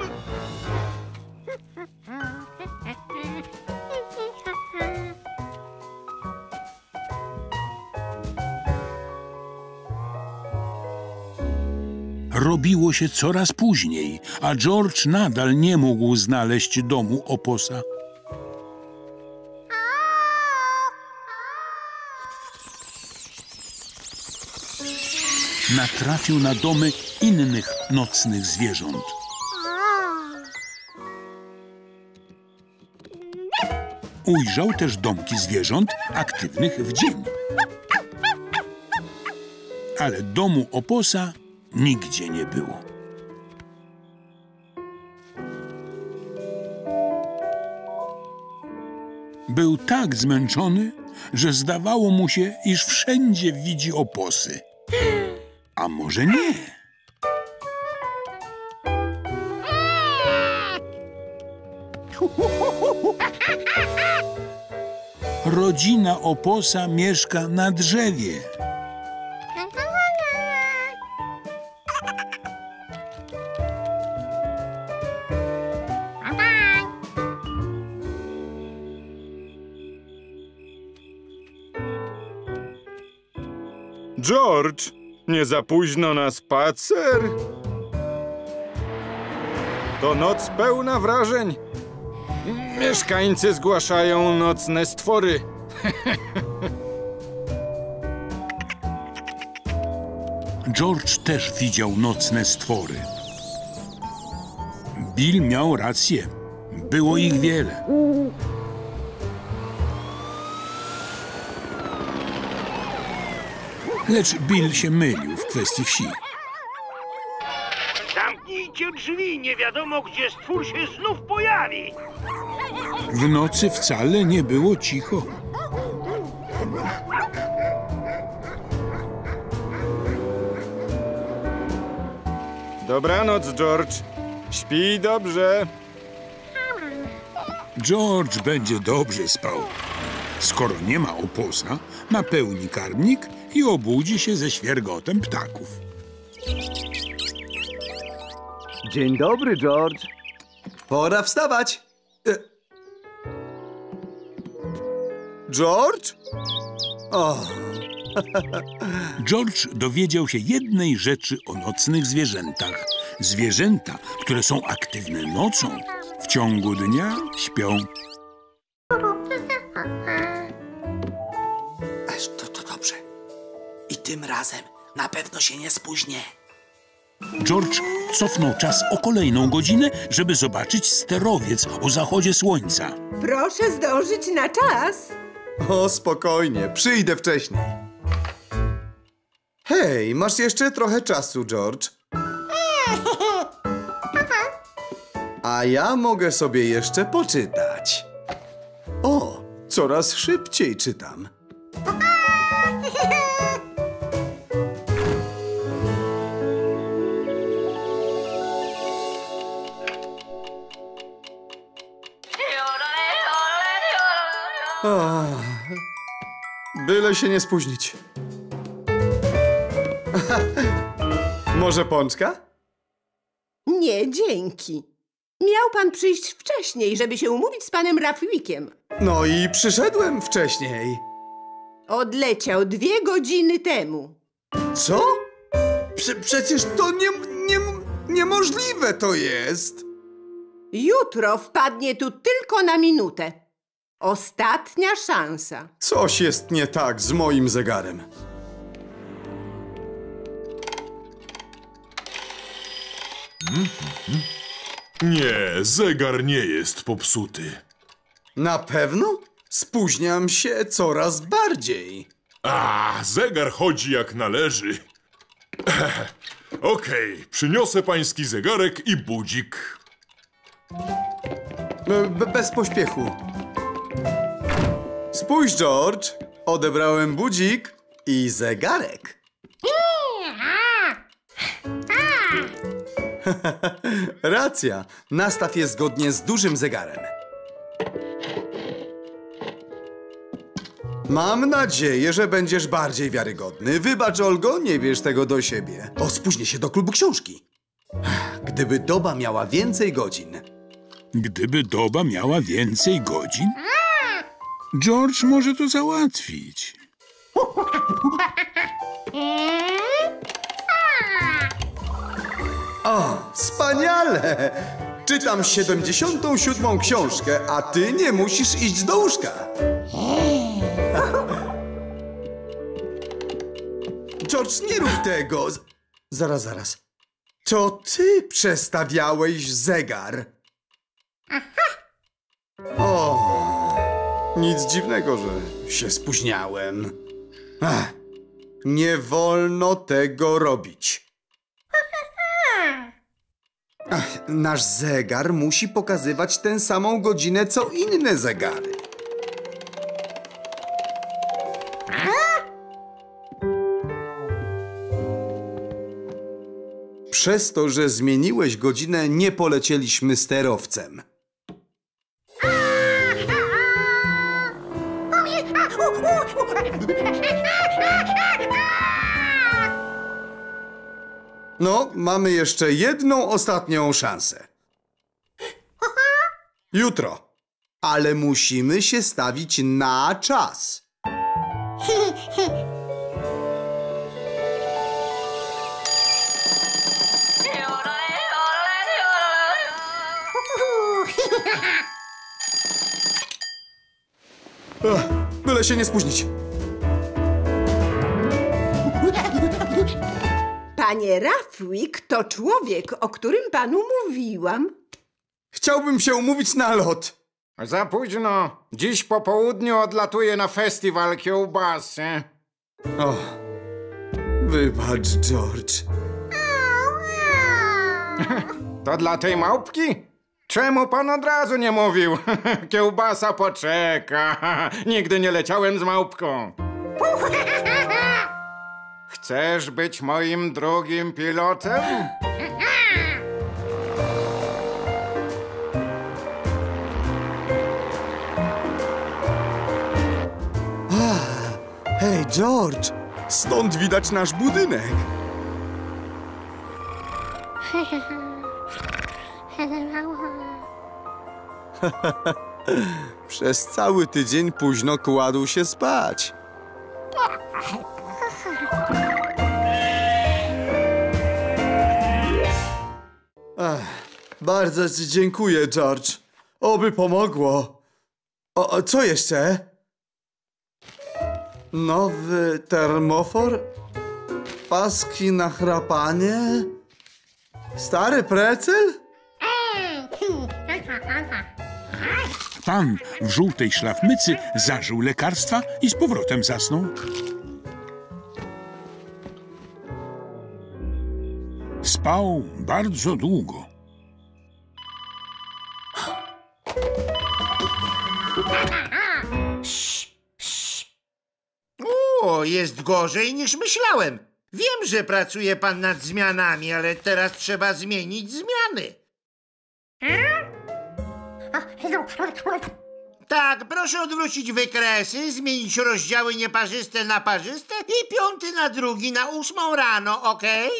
Robiło się coraz później, a George nadal nie mógł znaleźć domu oposa. Natrafił na domy innych nocnych zwierząt. Ujrzał też domki zwierząt aktywnych w dzień. Ale domu oposa nigdzie nie było. Był tak zmęczony, że zdawało mu się, iż wszędzie widzi oposy. A może nie? Rodzina oposa mieszka na drzewie. George, nie za późno na spacer? To noc pełna wrażeń. Mieszkańcy zgłaszają nocne stwory. George też widział nocne stwory. Bill miał rację. Było ich wiele. Lecz Bill się mylił w kwestii wsi. Zamknijcie drzwi, nie wiadomo, gdzie stwór się znów pojawi. W nocy wcale nie było cicho. Dobranoc, George. Śpij dobrze. George będzie dobrze spał. Skoro nie ma oposa, napełni karmnik i obudzi się ze świergotem ptaków. Dzień dobry, George. Pora wstawać. George? O. George dowiedział się jednej rzeczy o nocnych zwierzętach. Zwierzęta, które są aktywne nocą, w ciągu dnia śpią. To dobrze. I tym razem na pewno się nie spóźnię. George cofnął czas o kolejną godzinę, żeby zobaczyć sterowiec o zachodzie słońca. Proszę zdążyć na czas. O, spokojnie, przyjdę wcześniej. Hej, masz jeszcze trochę czasu, George. A ja mogę sobie jeszcze poczytać. O, coraz szybciej czytam. Byle się nie spóźnić. Może pączka? Nie, dzięki. Miał pan przyjść wcześniej, żeby się umówić z panem Rafwickiem. No i przyszedłem wcześniej. Odleciał 2 godziny temu. Co? Przecież to niemożliwe to jest. Jutro wpadnie tu tylko na minutę. Ostatnia szansa. Coś jest nie tak z moim zegarem. Nie, zegar nie jest popsuty. Na pewno? Spóźniam się coraz bardziej. Zegar chodzi jak należy. Okej, przyniosę pański zegarek i budzik. Bez pośpiechu. Spójrz, George. Odebrałem budzik i zegarek. Racja. Nastaw je zgodnie z dużym zegarem. Mam nadzieję, że będziesz bardziej wiarygodny. Wybacz, Olgo, nie bierz tego do siebie. Spóźnię się do klubu książki. Gdyby doba miała więcej godzin. Gdyby doba miała więcej godzin? George może to załatwić. O, wspaniale! Czytam 77. książkę, a ty nie musisz iść do łóżka. George, nie rób tego. Zaraz. To ty przestawiałeś zegar. O, nic dziwnego, że się spóźniałem. Nie wolno tego robić. Nasz zegar musi pokazywać tę samą godzinę, co inne zegary. Przez to, że zmieniłeś godzinę, nie polecieliśmy sterowcem. No, mamy jeszcze jedną ostatnią szansę. Jutro. Ale musimy się stawić na czas. Byle się nie spóźnić. Panie Rafwick to człowiek, o którym panu mówiłam. Chciałbym się umówić na lot. Za późno. Dziś po południu odlatuję na festiwal kiełbasy. O, wybacz, George. To dla tej małpki? Czemu pan od razu nie mówił? Kiełbasa poczeka. Nigdy nie leciałem z małpką. Chcesz być moim drugim pilotem? Hej, George! Stąd widać nasz budynek. Przez cały tydzień późno kładł się spać. Bardzo ci dziękuję, George. Oby pomogło. Co jeszcze? Nowy termofor? Paski na chrapanie? Stary precel? Pan w żółtej szlafmycy zażył lekarstwa i z powrotem zasnął. Spał bardzo długo. O, jest gorzej niż myślałem. Wiem, że pracuje pan nad zmianami, ale teraz trzeba zmienić zmiany. Tak, proszę odwrócić wykresy, zmienić rozdziały nieparzyste na parzyste i 5 na 2 na 8 rano, okej?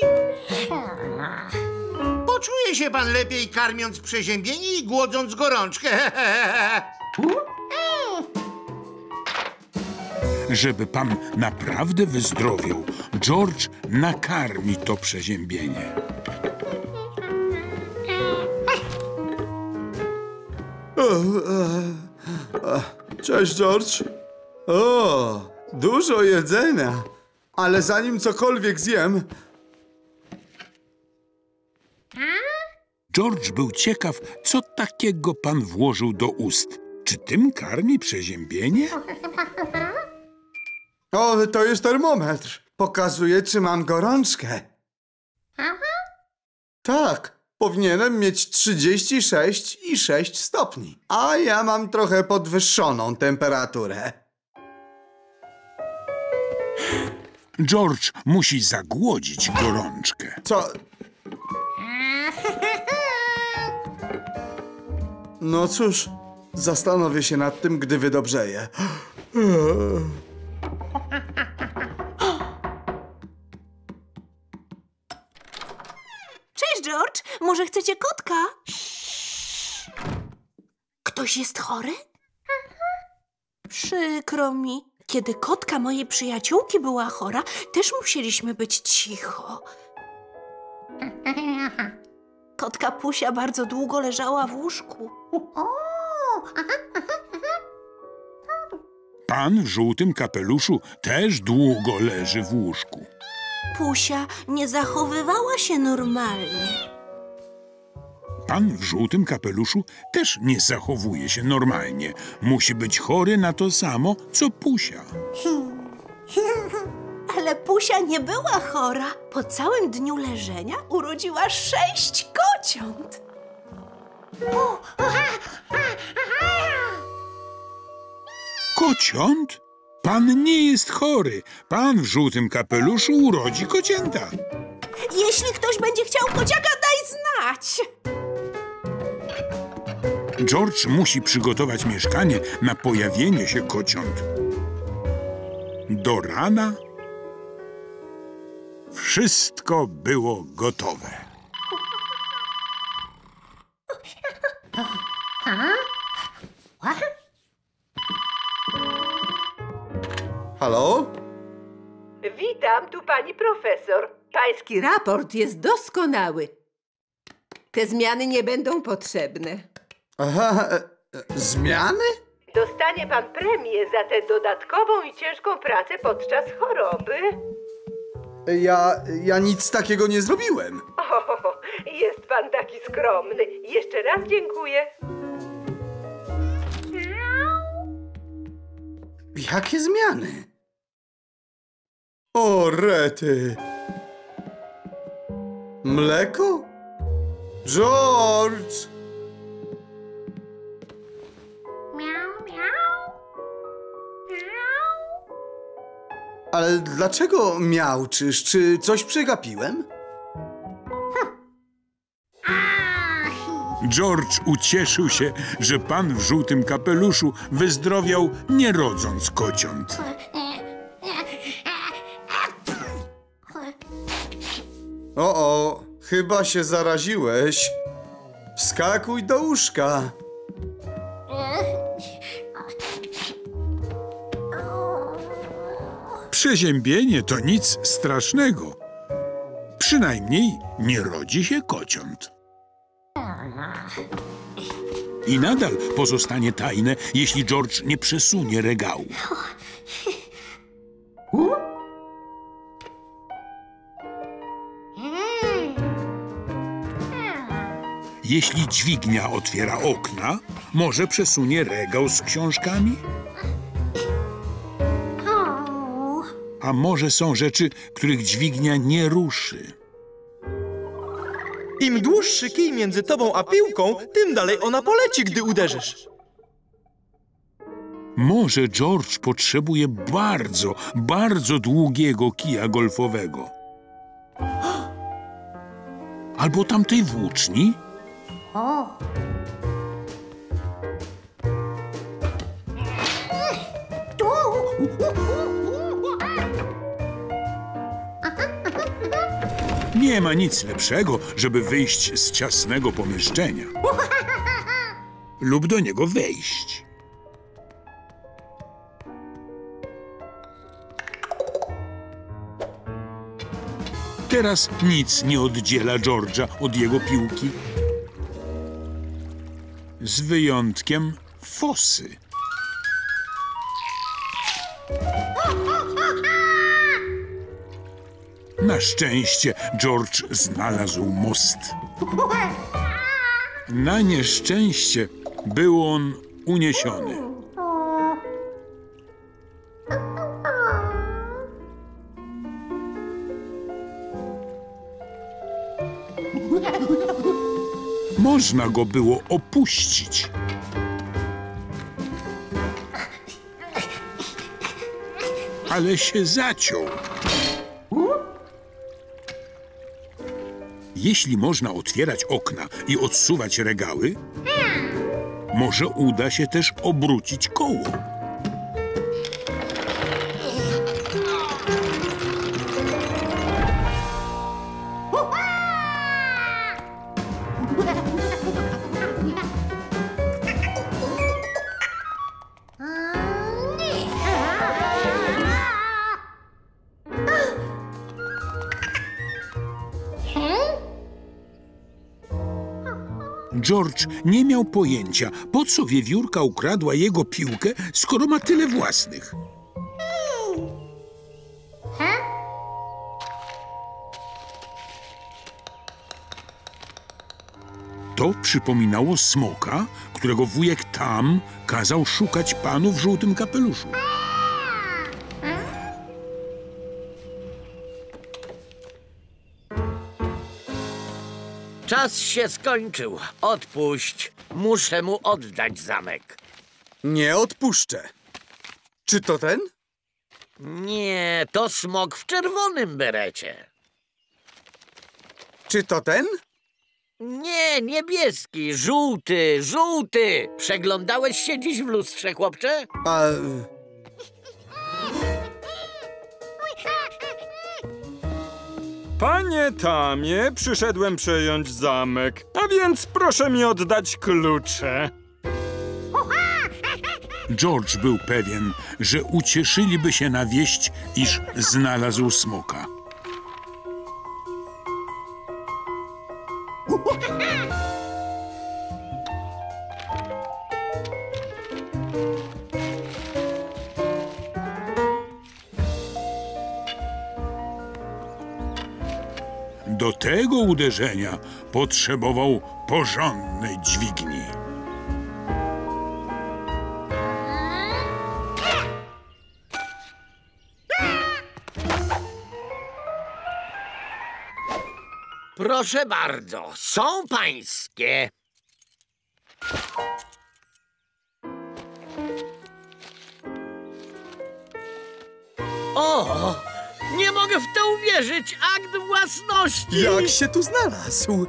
Poczuje się pan lepiej karmiąc przeziębienie i głodząc gorączkę. Żeby pan naprawdę wyzdrowiał, George nakarmi to przeziębienie. Cześć, George. O, dużo jedzenia. Ale zanim cokolwiek zjem... George był ciekaw, co takiego pan włożył do ust. Czy tym karmi przeziębienie? O, to jest termometr. Pokazuje, czy mam gorączkę. Tak, powinienem mieć 36,6 stopni. A ja mam trochę podwyższoną temperaturę. George musi zagłodzić gorączkę. Co? No cóż, zastanowię się nad tym, gdy wydobrzeję. Cześć, George. Może chcecie kotka? Ktoś jest chory? Przykro mi. Kiedy kotka mojej przyjaciółki była chora, też musieliśmy być cicho. Kotka Pusia bardzo długo leżała w łóżku. Pan w żółtym kapeluszu też długo leży w łóżku. Pusia nie zachowywała się normalnie. Pan w żółtym kapeluszu też nie zachowuje się normalnie. Musi być chory na to samo, co Pusia. Ale Pusia nie była chora. Po całym dniu leżenia urodziła 6 kociąt. Kociąt? Pan nie jest chory. Pan w żółtym kapeluszu urodzi kocięta. Jeśli ktoś będzie chciał kociaka, daj znać. George musi przygotować mieszkanie na pojawienie się kociąt. Do rana wszystko było gotowe. Halo? Witam, tu pani profesor. Pański raport jest doskonały. Te zmiany nie będą potrzebne. Aha, zmiany? Dostanie pan premię za tę dodatkową i ciężką pracę podczas choroby. Ja nic takiego nie zrobiłem. O, jest pan taki skromny. Jeszcze raz dziękuję. Jakie zmiany? O, rety. Mleko? George! Ale dlaczego miauczysz? Czy coś przegapiłem? George ucieszył się, że pan w żółtym kapeluszu wyzdrowiał, nie rodząc kociąt. O, chyba się zaraziłeś. Wskakuj do łóżka. Przeziębienie to nic strasznego. Przynajmniej nie rodzi się kociąt. I nadal pozostanie tajne, jeśli George nie przesunie regału. Jeśli dźwignia otwiera okna, może przesunie regał z książkami? A może są rzeczy, których dźwignia nie ruszy? Im dłuższy kij między tobą a piłką, tym dalej ona poleci, gdy uderzysz. Może George potrzebuje bardzo, bardzo długiego kija golfowego. Albo tamtej włóczni? Nie ma nic lepszego, żeby wyjść z ciasnego pomieszczenia lub do niego wejść. Teraz nic nie oddziela George'a od jego piłki. Z wyjątkiem fosy. Na szczęście George znalazł most. Na nieszczęście był on uniesiony. można go było opuścić. Ale się zaciął. Jeśli można otwierać okna i odsuwać regały, może uda się też obrócić koło. George nie miał pojęcia, po co wiewiórka ukradła jego piłkę, skoro ma tyle własnych. To przypominało smoka, którego wujek Tam kazał szukać panu w żółtym kapeluszu. Czas się skończył. Odpuść. Muszę mu oddać zamek. Nie odpuszczę. Czy to ten? Nie, to smok w czerwonym berecie. Czy to ten? Nie, niebieski, żółty, żółty. Przeglądałeś się dziś w lustrze, chłopcze? Panie Tamie, przyszedłem przejąć zamek, a więc proszę mi oddać klucze. George był pewien, że ucieszyliby się na wieść, iż znalazł smoka. Do tego uderzenia potrzebował porządnej dźwigni. Proszę bardzo, są pańskie. O! Nie mogę w to uwierzyć! Akt własności! Jak się tu znalazł?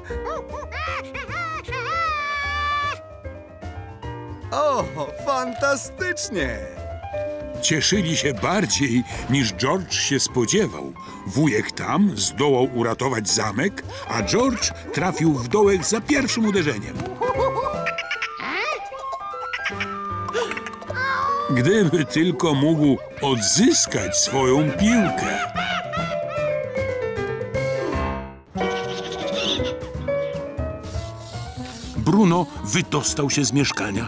O, fantastycznie! Cieszyli się bardziej, niż George się spodziewał. Wujek Tam zdołał uratować zamek, a George trafił w dołek za pierwszym uderzeniem. Gdyby tylko mógł odzyskać swoją piłkę. Bruno wydostał się z mieszkania.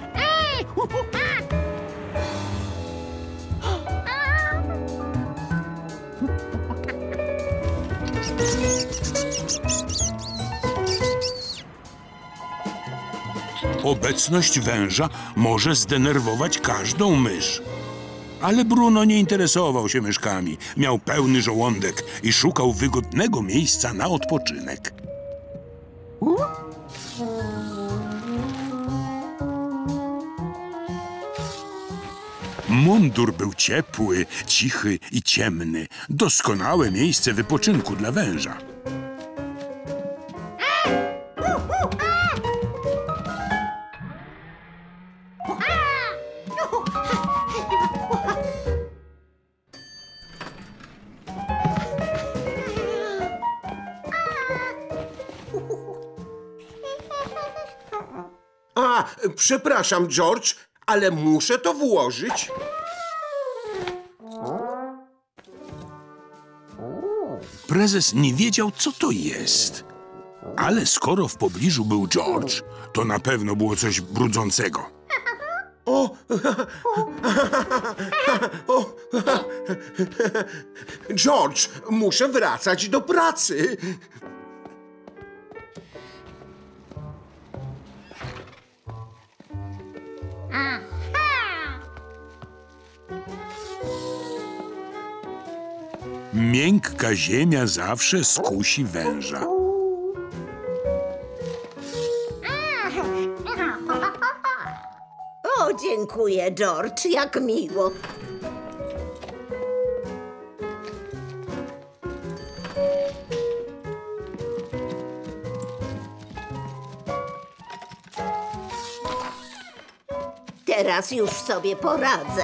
Obecność węża może zdenerwować każdą mysz. Ale Bruno nie interesował się myszkami. Miał pełny żołądek i szukał wygodnego miejsca na odpoczynek. Mundur był ciepły, cichy i ciemny. Doskonałe miejsce wypoczynku dla węża. Przepraszam, George, ale muszę to włożyć. Prezes nie wiedział, co to jest. Ale skoro w pobliżu był George, to na pewno było coś brudzącego. George, muszę wracać do pracy. Miękka ziemia zawsze skusi węża. dziękuję, George, jak miło. Teraz już sobie poradzę.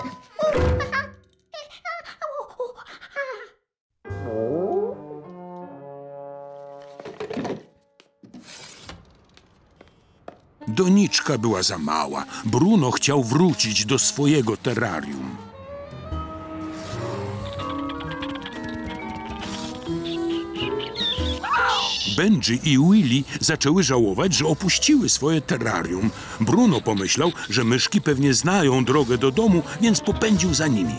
Doniczka była za mała. Bruno chciał wrócić do swojego terrarium. Benji i Willy zaczęły żałować, że opuściły swoje terrarium. Bruno pomyślał, że myszki pewnie znają drogę do domu, więc popędził za nimi.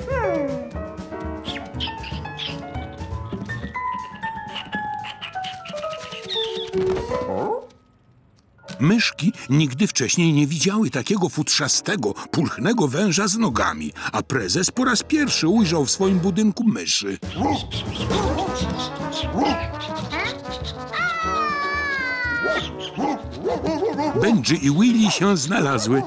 Myszki nigdy wcześniej nie widziały takiego futrzastego, pulchnego węża z nogami, a prezes po raz pierwszy ujrzał w swoim budynku myszy. Benji i Willy się znalazły.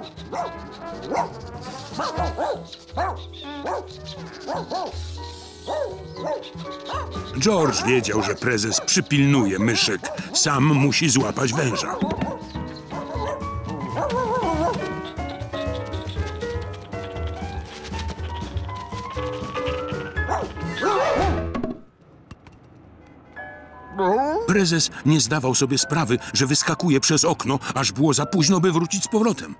George wiedział, że prezes przypilnuje myszek. Sam musi złapać węża. Prezes nie zdawał sobie sprawy, że wyskakuje przez okno, aż było za późno, by wrócić z powrotem.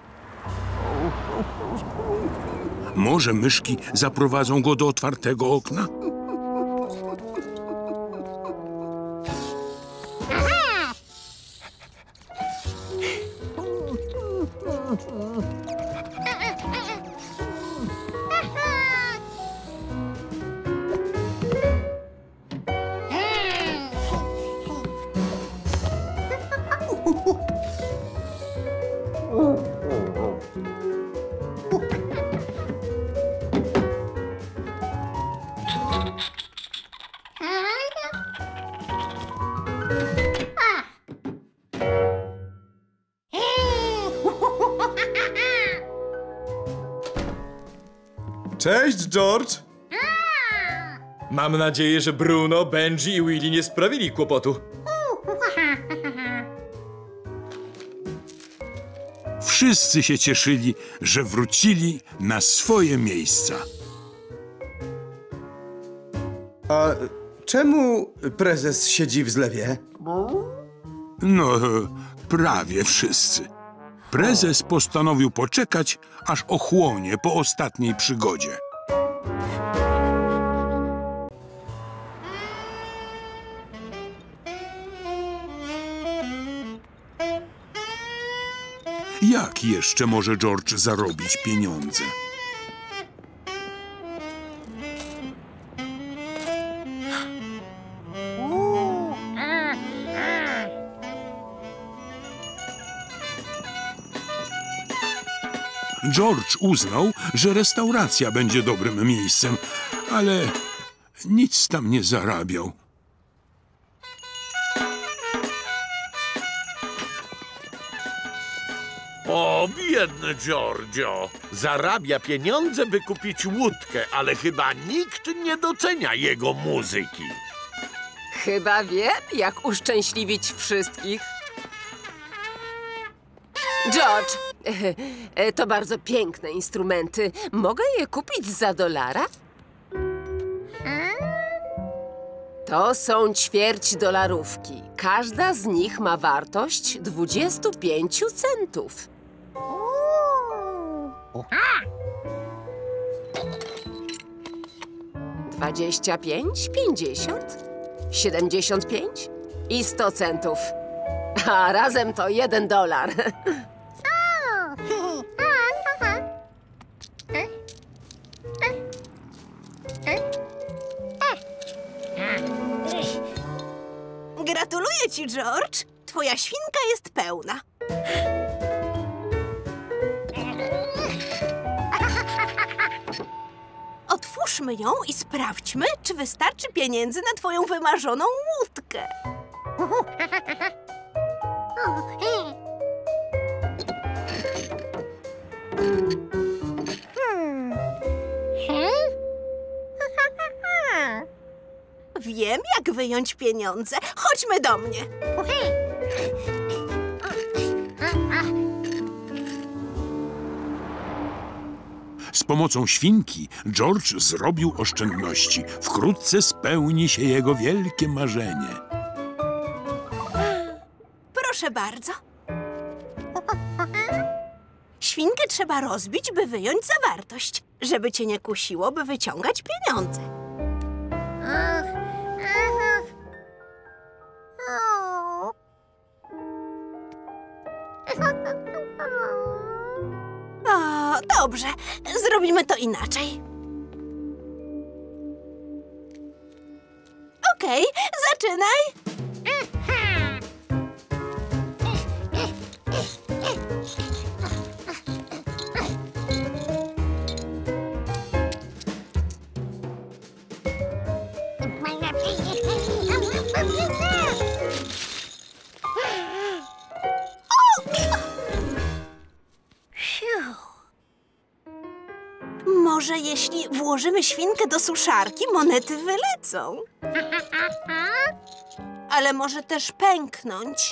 Może myszki zaprowadzą go do otwartego okna? Cześć, George! Mam nadzieję, że Bruno, Benji i Willy nie sprawili kłopotu. Wszyscy się cieszyli, że wrócili na swoje miejsca. A czemu prezes siedzi w zlewie? No, prawie wszyscy. Prezes postanowił poczekać, aż ochłonie po ostatniej przygodzie. Jak jeszcze może George zarobić pieniądze? George uznał, że restauracja będzie dobrym miejscem, ale nic tam nie zarabiał. O, biedny Giorgio. Zarabia pieniądze, by kupić łódkę, ale chyba nikt nie docenia jego muzyki. Chyba wiem, jak uszczęśliwić wszystkich. George, to bardzo piękne instrumenty. Mogę je kupić za $1? To są ćwierćdolarówki. Każda z nich ma wartość 25 centów. $25, 50, 75 i 100 centów. A razem to $1. Gratuluję ci, George. Twoja świnka jest pełna. Otwórzmy ją i sprawdźmy, czy wystarczy pieniędzy na twoją wymarzoną łódkę. wyjąć pieniądze. Chodźmy do mnie. Z pomocą świnki George zrobił oszczędności. Wkrótce spełni się jego wielkie marzenie. Proszę bardzo. Świnkę trzeba rozbić, by wyjąć zawartość. Żeby cię nie kusiło, by wyciągać pieniądze. O, dobrze. Zrobimy to inaczej. Okej, zaczynaj. Może jeśli włożymy świnkę do suszarki, monety wylecą. Ale może też pęknąć.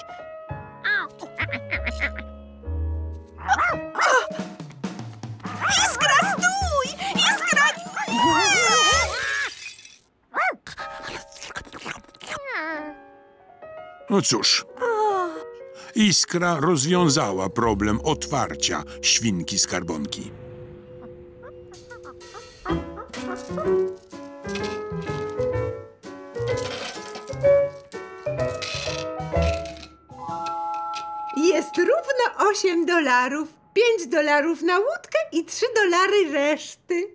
Iskra, stój! Iskra! No cóż, Iskra rozwiązała problem otwarcia świnki skarbonki. Jest równo $8. $5 na łódkę i $3 reszty.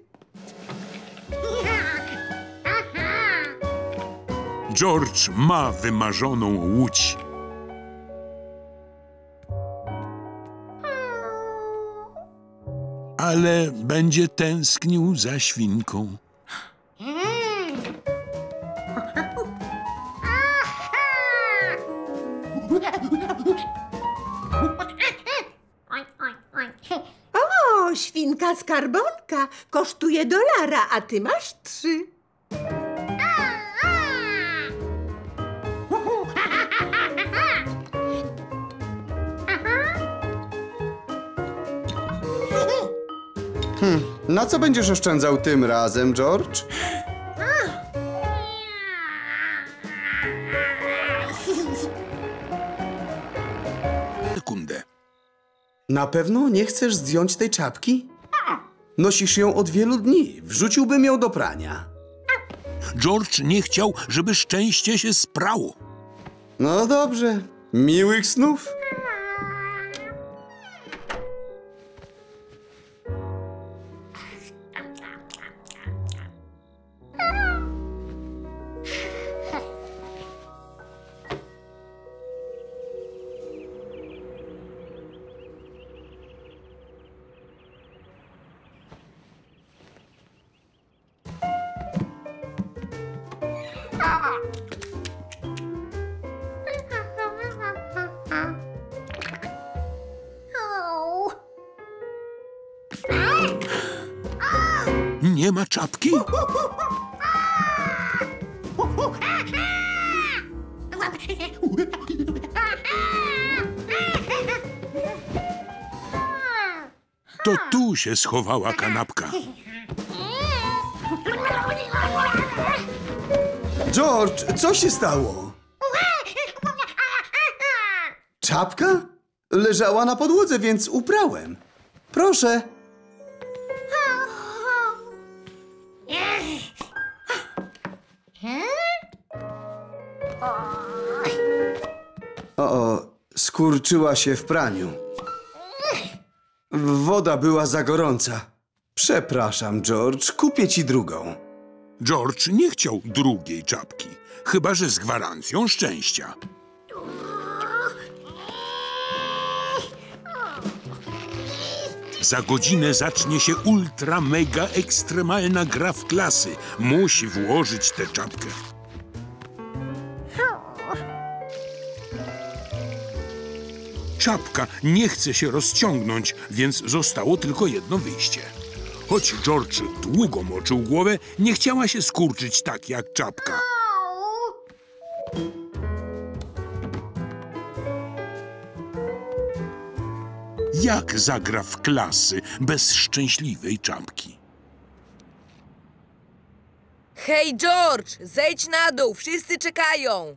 George ma wymarzoną łódź. Ale będzie tęsknił za świnką. O, świnka skarbonka kosztuje $1, a ty masz 3. Na co będziesz oszczędzał tym razem, George? Sekundę. Na pewno nie chcesz zdjąć tej czapki? Nosisz ją od wielu dni. Wrzuciłbym ją do prania. George nie chciał, żeby szczęście się sprało. No dobrze. Miłych snów. Nie ma czapki? To tu się schowała kanapka. George, co się stało? Czapka? Leżała na podłodze, więc uprałem. Proszę. O, skurczyła się w praniu. Woda była za gorąca. Przepraszam, George, kupię ci drugą. George nie chciał drugiej czapki, chyba że z gwarancją szczęścia. Za godzinę zacznie się ultra mega ekstremalna gra w klasy. Musi włożyć tę czapkę. Czapka nie chce się rozciągnąć, więc zostało tylko jedno wyjście. Choć George długo moczył głowę, nie chciała się skurczyć tak jak czapka. jak zagra w klasy bez szczęśliwej czapki. Hej, George, zejdź na dół, wszyscy czekają.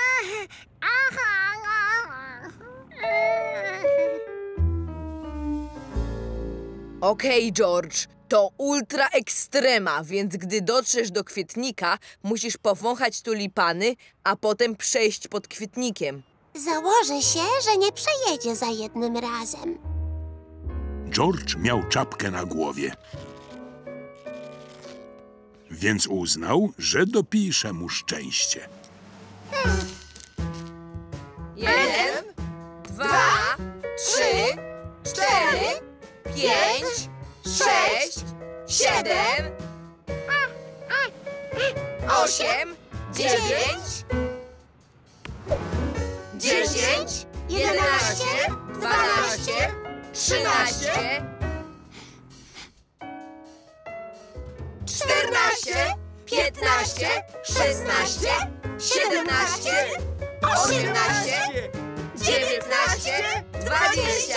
Okej, George, to ultra ekstrema, więc gdy dotrzesz do kwietnika, musisz powąchać tulipany, a potem przejść pod kwietnikiem. Założę się, że nie przejedzie za jednym razem. George miał czapkę na głowie, więc uznał, że dopisze mu szczęście. 1, 2, 3, 4, 5, 6, 7, 8, 9, 10, 11, 12, 13, 14, 15, 16, 17, 18, 19, 20.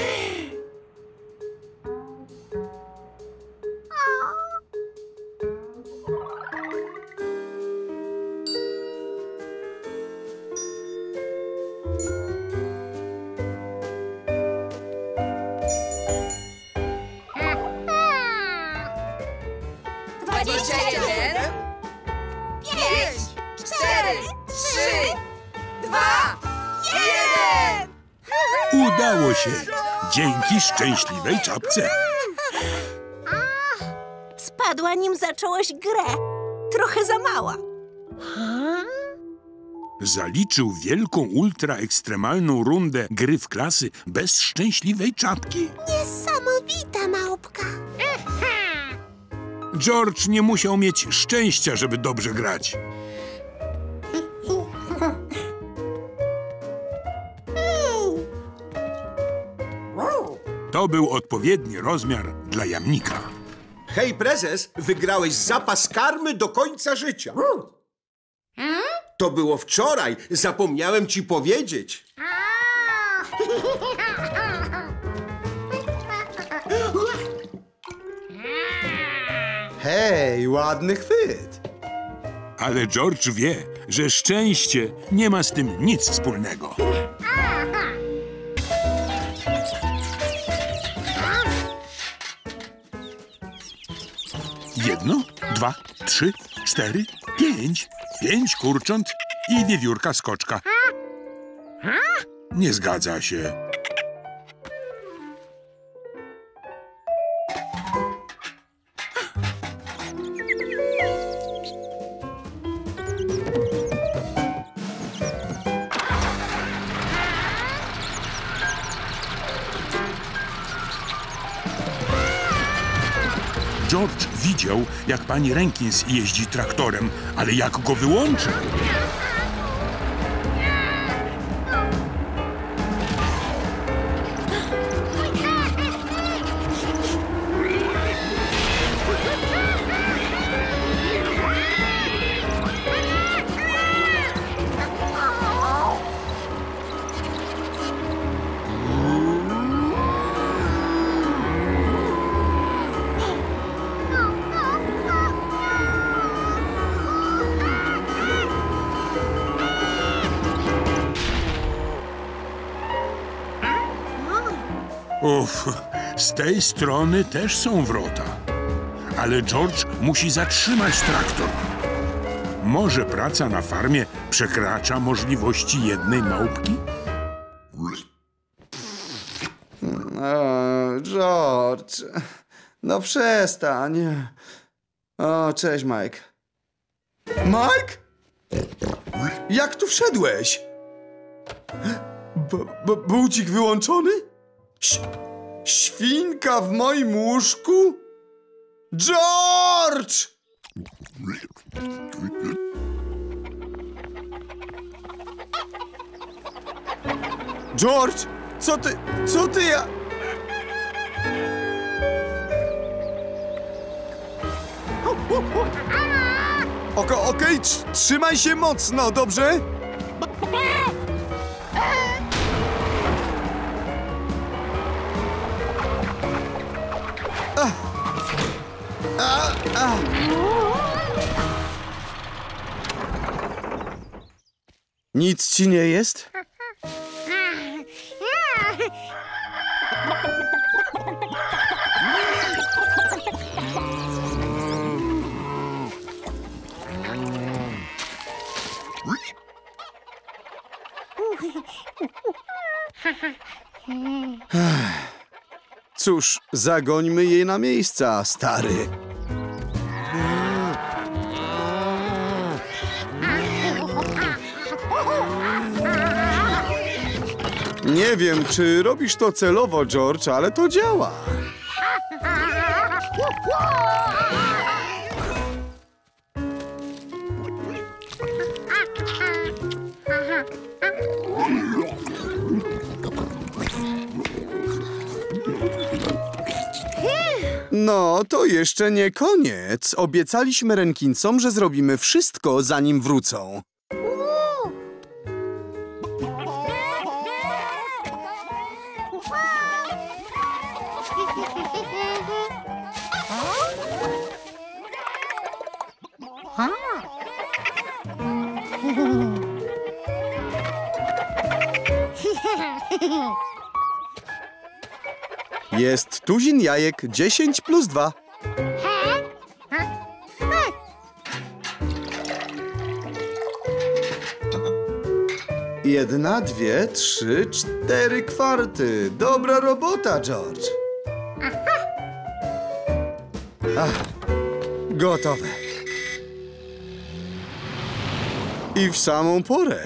Udało się! Dzięki szczęśliwej czapce. Spadła, nim zacząłeś grę. Trochę za mała. Zaliczył wielką ultraekstremalną rundę gry w klasy bez szczęśliwej czapki? Niesamowita małpka. George nie musiał mieć szczęścia, żeby dobrze grać. To był odpowiedni rozmiar dla jamnika. Hej, prezes, wygrałeś zapas karmy do końca życia. To było wczoraj, zapomniałem ci powiedzieć. Hej, ładny chwyt. Ale George wie, że szczęście nie ma z tym nic wspólnego. Jedno, 2, 3, 4, 5. 5 kurcząt i wiewiórka skoczka. Nie zgadza się. George widział, jak pani Rankins jeździ traktorem, ale jak go wyłączy? Uff, z tej strony też są wrota. Ale George musi zatrzymać traktor. Może praca na farmie przekracza możliwości jednej małpki? George, no przestań. O, cześć, Mike. Mike? Jak tu wszedłeś? Budzik wyłączony? Świnka w moim łóżku? George! George! Co ty ja... Okej, trzymaj się mocno, dobrze? Nic ci nie jest? Cóż, zagońmy jej na miejsca, stary. Nie wiem, czy robisz to celowo, George, ale to działa. No, to jeszcze nie koniec. Obiecaliśmy Renkincom, że zrobimy wszystko, zanim wrócą. Jest tuzin jajek 10 plus 2. Jedna, dwie, trzy, 4 kwarty. Dobra robota, George. Gotowe. I w samą porę.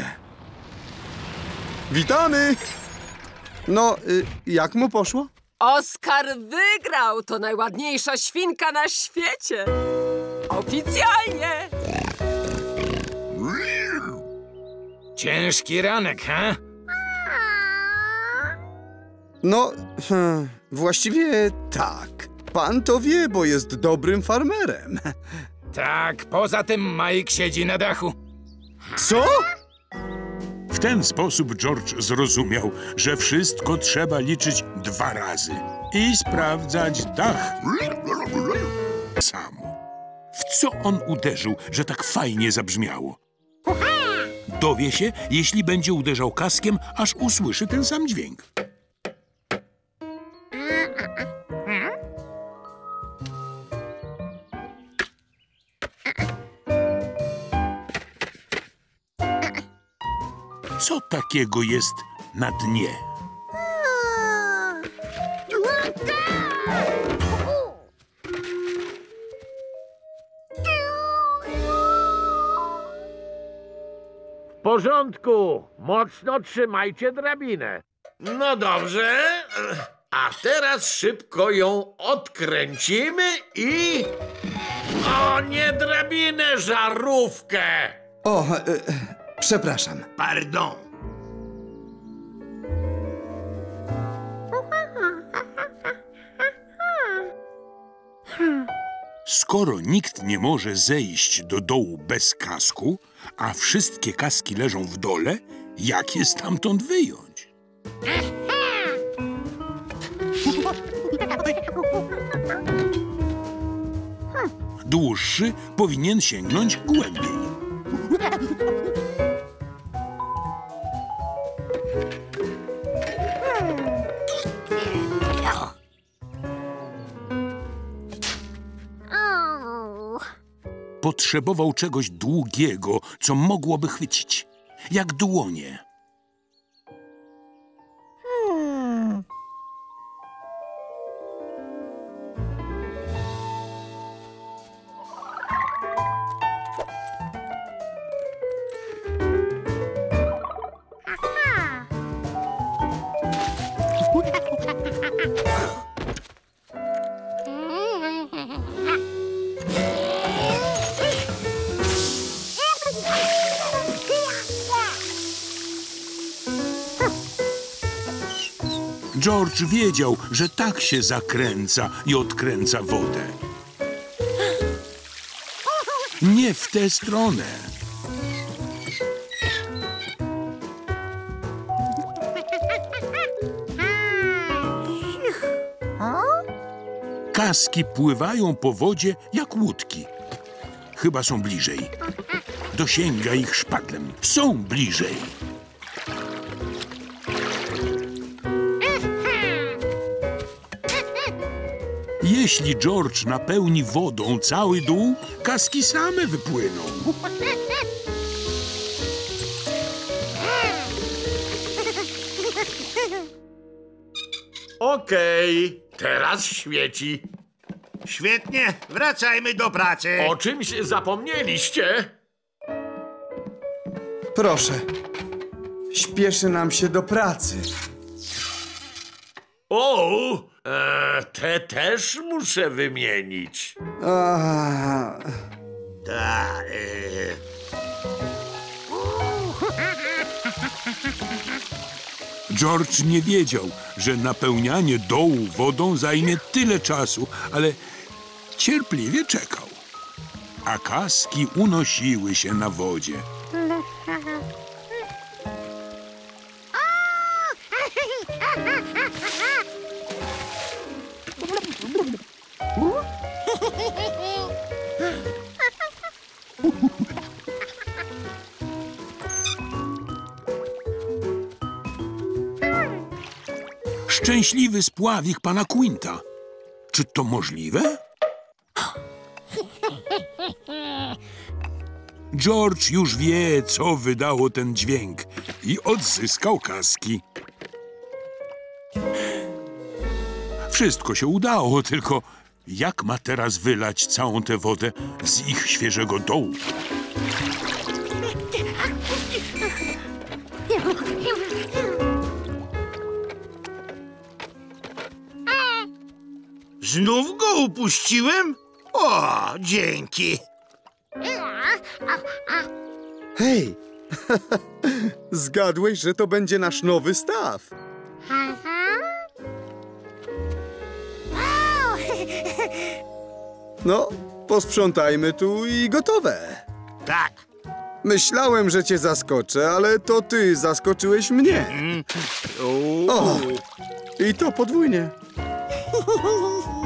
Witamy! No, jak mu poszło? Oskar wygrał! To najładniejsza świnka na świecie! Oficjalnie! Ciężki ranek, ha? No, właściwie tak. Pan to wie, bo jest dobrym farmerem. Tak, poza tym Mike siedzi na dachu. Co? W ten sposób George zrozumiał, że wszystko trzeba liczyć 2 razy i sprawdzać dach samo. W co on uderzył, że tak fajnie zabrzmiało? Dowie się, jeśli będzie uderzał kaskiem, aż usłyszy ten sam dźwięk. Co takiego jest na dnie? W porządku. Mocno trzymajcie drabinę. No dobrze. A teraz szybko ją odkręcimy i... O, nie drabinę, żarówkę! O, przepraszam. Pardon. Skoro nikt nie może zejść do dołu bez kasku, a wszystkie kaski leżą w dole, jak je stamtąd wyjąć? Dłuższy powinien sięgnąć głębiej. Potrzebował czegoś długiego, co mogłoby chwycić. Jak dłonie. George wiedział, że tak się zakręca i odkręca wodę. Nie w tę stronę. Kaski pływają po wodzie jak łódki. Chyba są bliżej. Dosięga ich szpadlem. Są bliżej. Jeśli George napełni wodą cały dół, kaski same wypłyną. Okej, teraz świeci. Świetnie, wracajmy do pracy. O czymś zapomnieliście? Proszę. Śpieszy nam się do pracy. O, te też muszę wymienić. George nie wiedział, że napełnianie dołu wodą zajmie tyle czasu, ale cierpliwie czekał. A kaski unosiły się na wodzie. Szczęśliwy spławik pana Quinta. Czy to możliwe? George już wie, co wydało ten dźwięk i odzyskał kaski. Wszystko się udało, tylko jak ma teraz wylać całą tę wodę z ich świeżego dołu? Znów go upuściłem? O, dzięki. Hej! Zgadłeś, że to będzie nasz nowy staw. No, posprzątajmy tu i gotowe. Tak. Myślałem, że cię zaskoczę, ale to ty zaskoczyłeś mnie. O, i to podwójnie.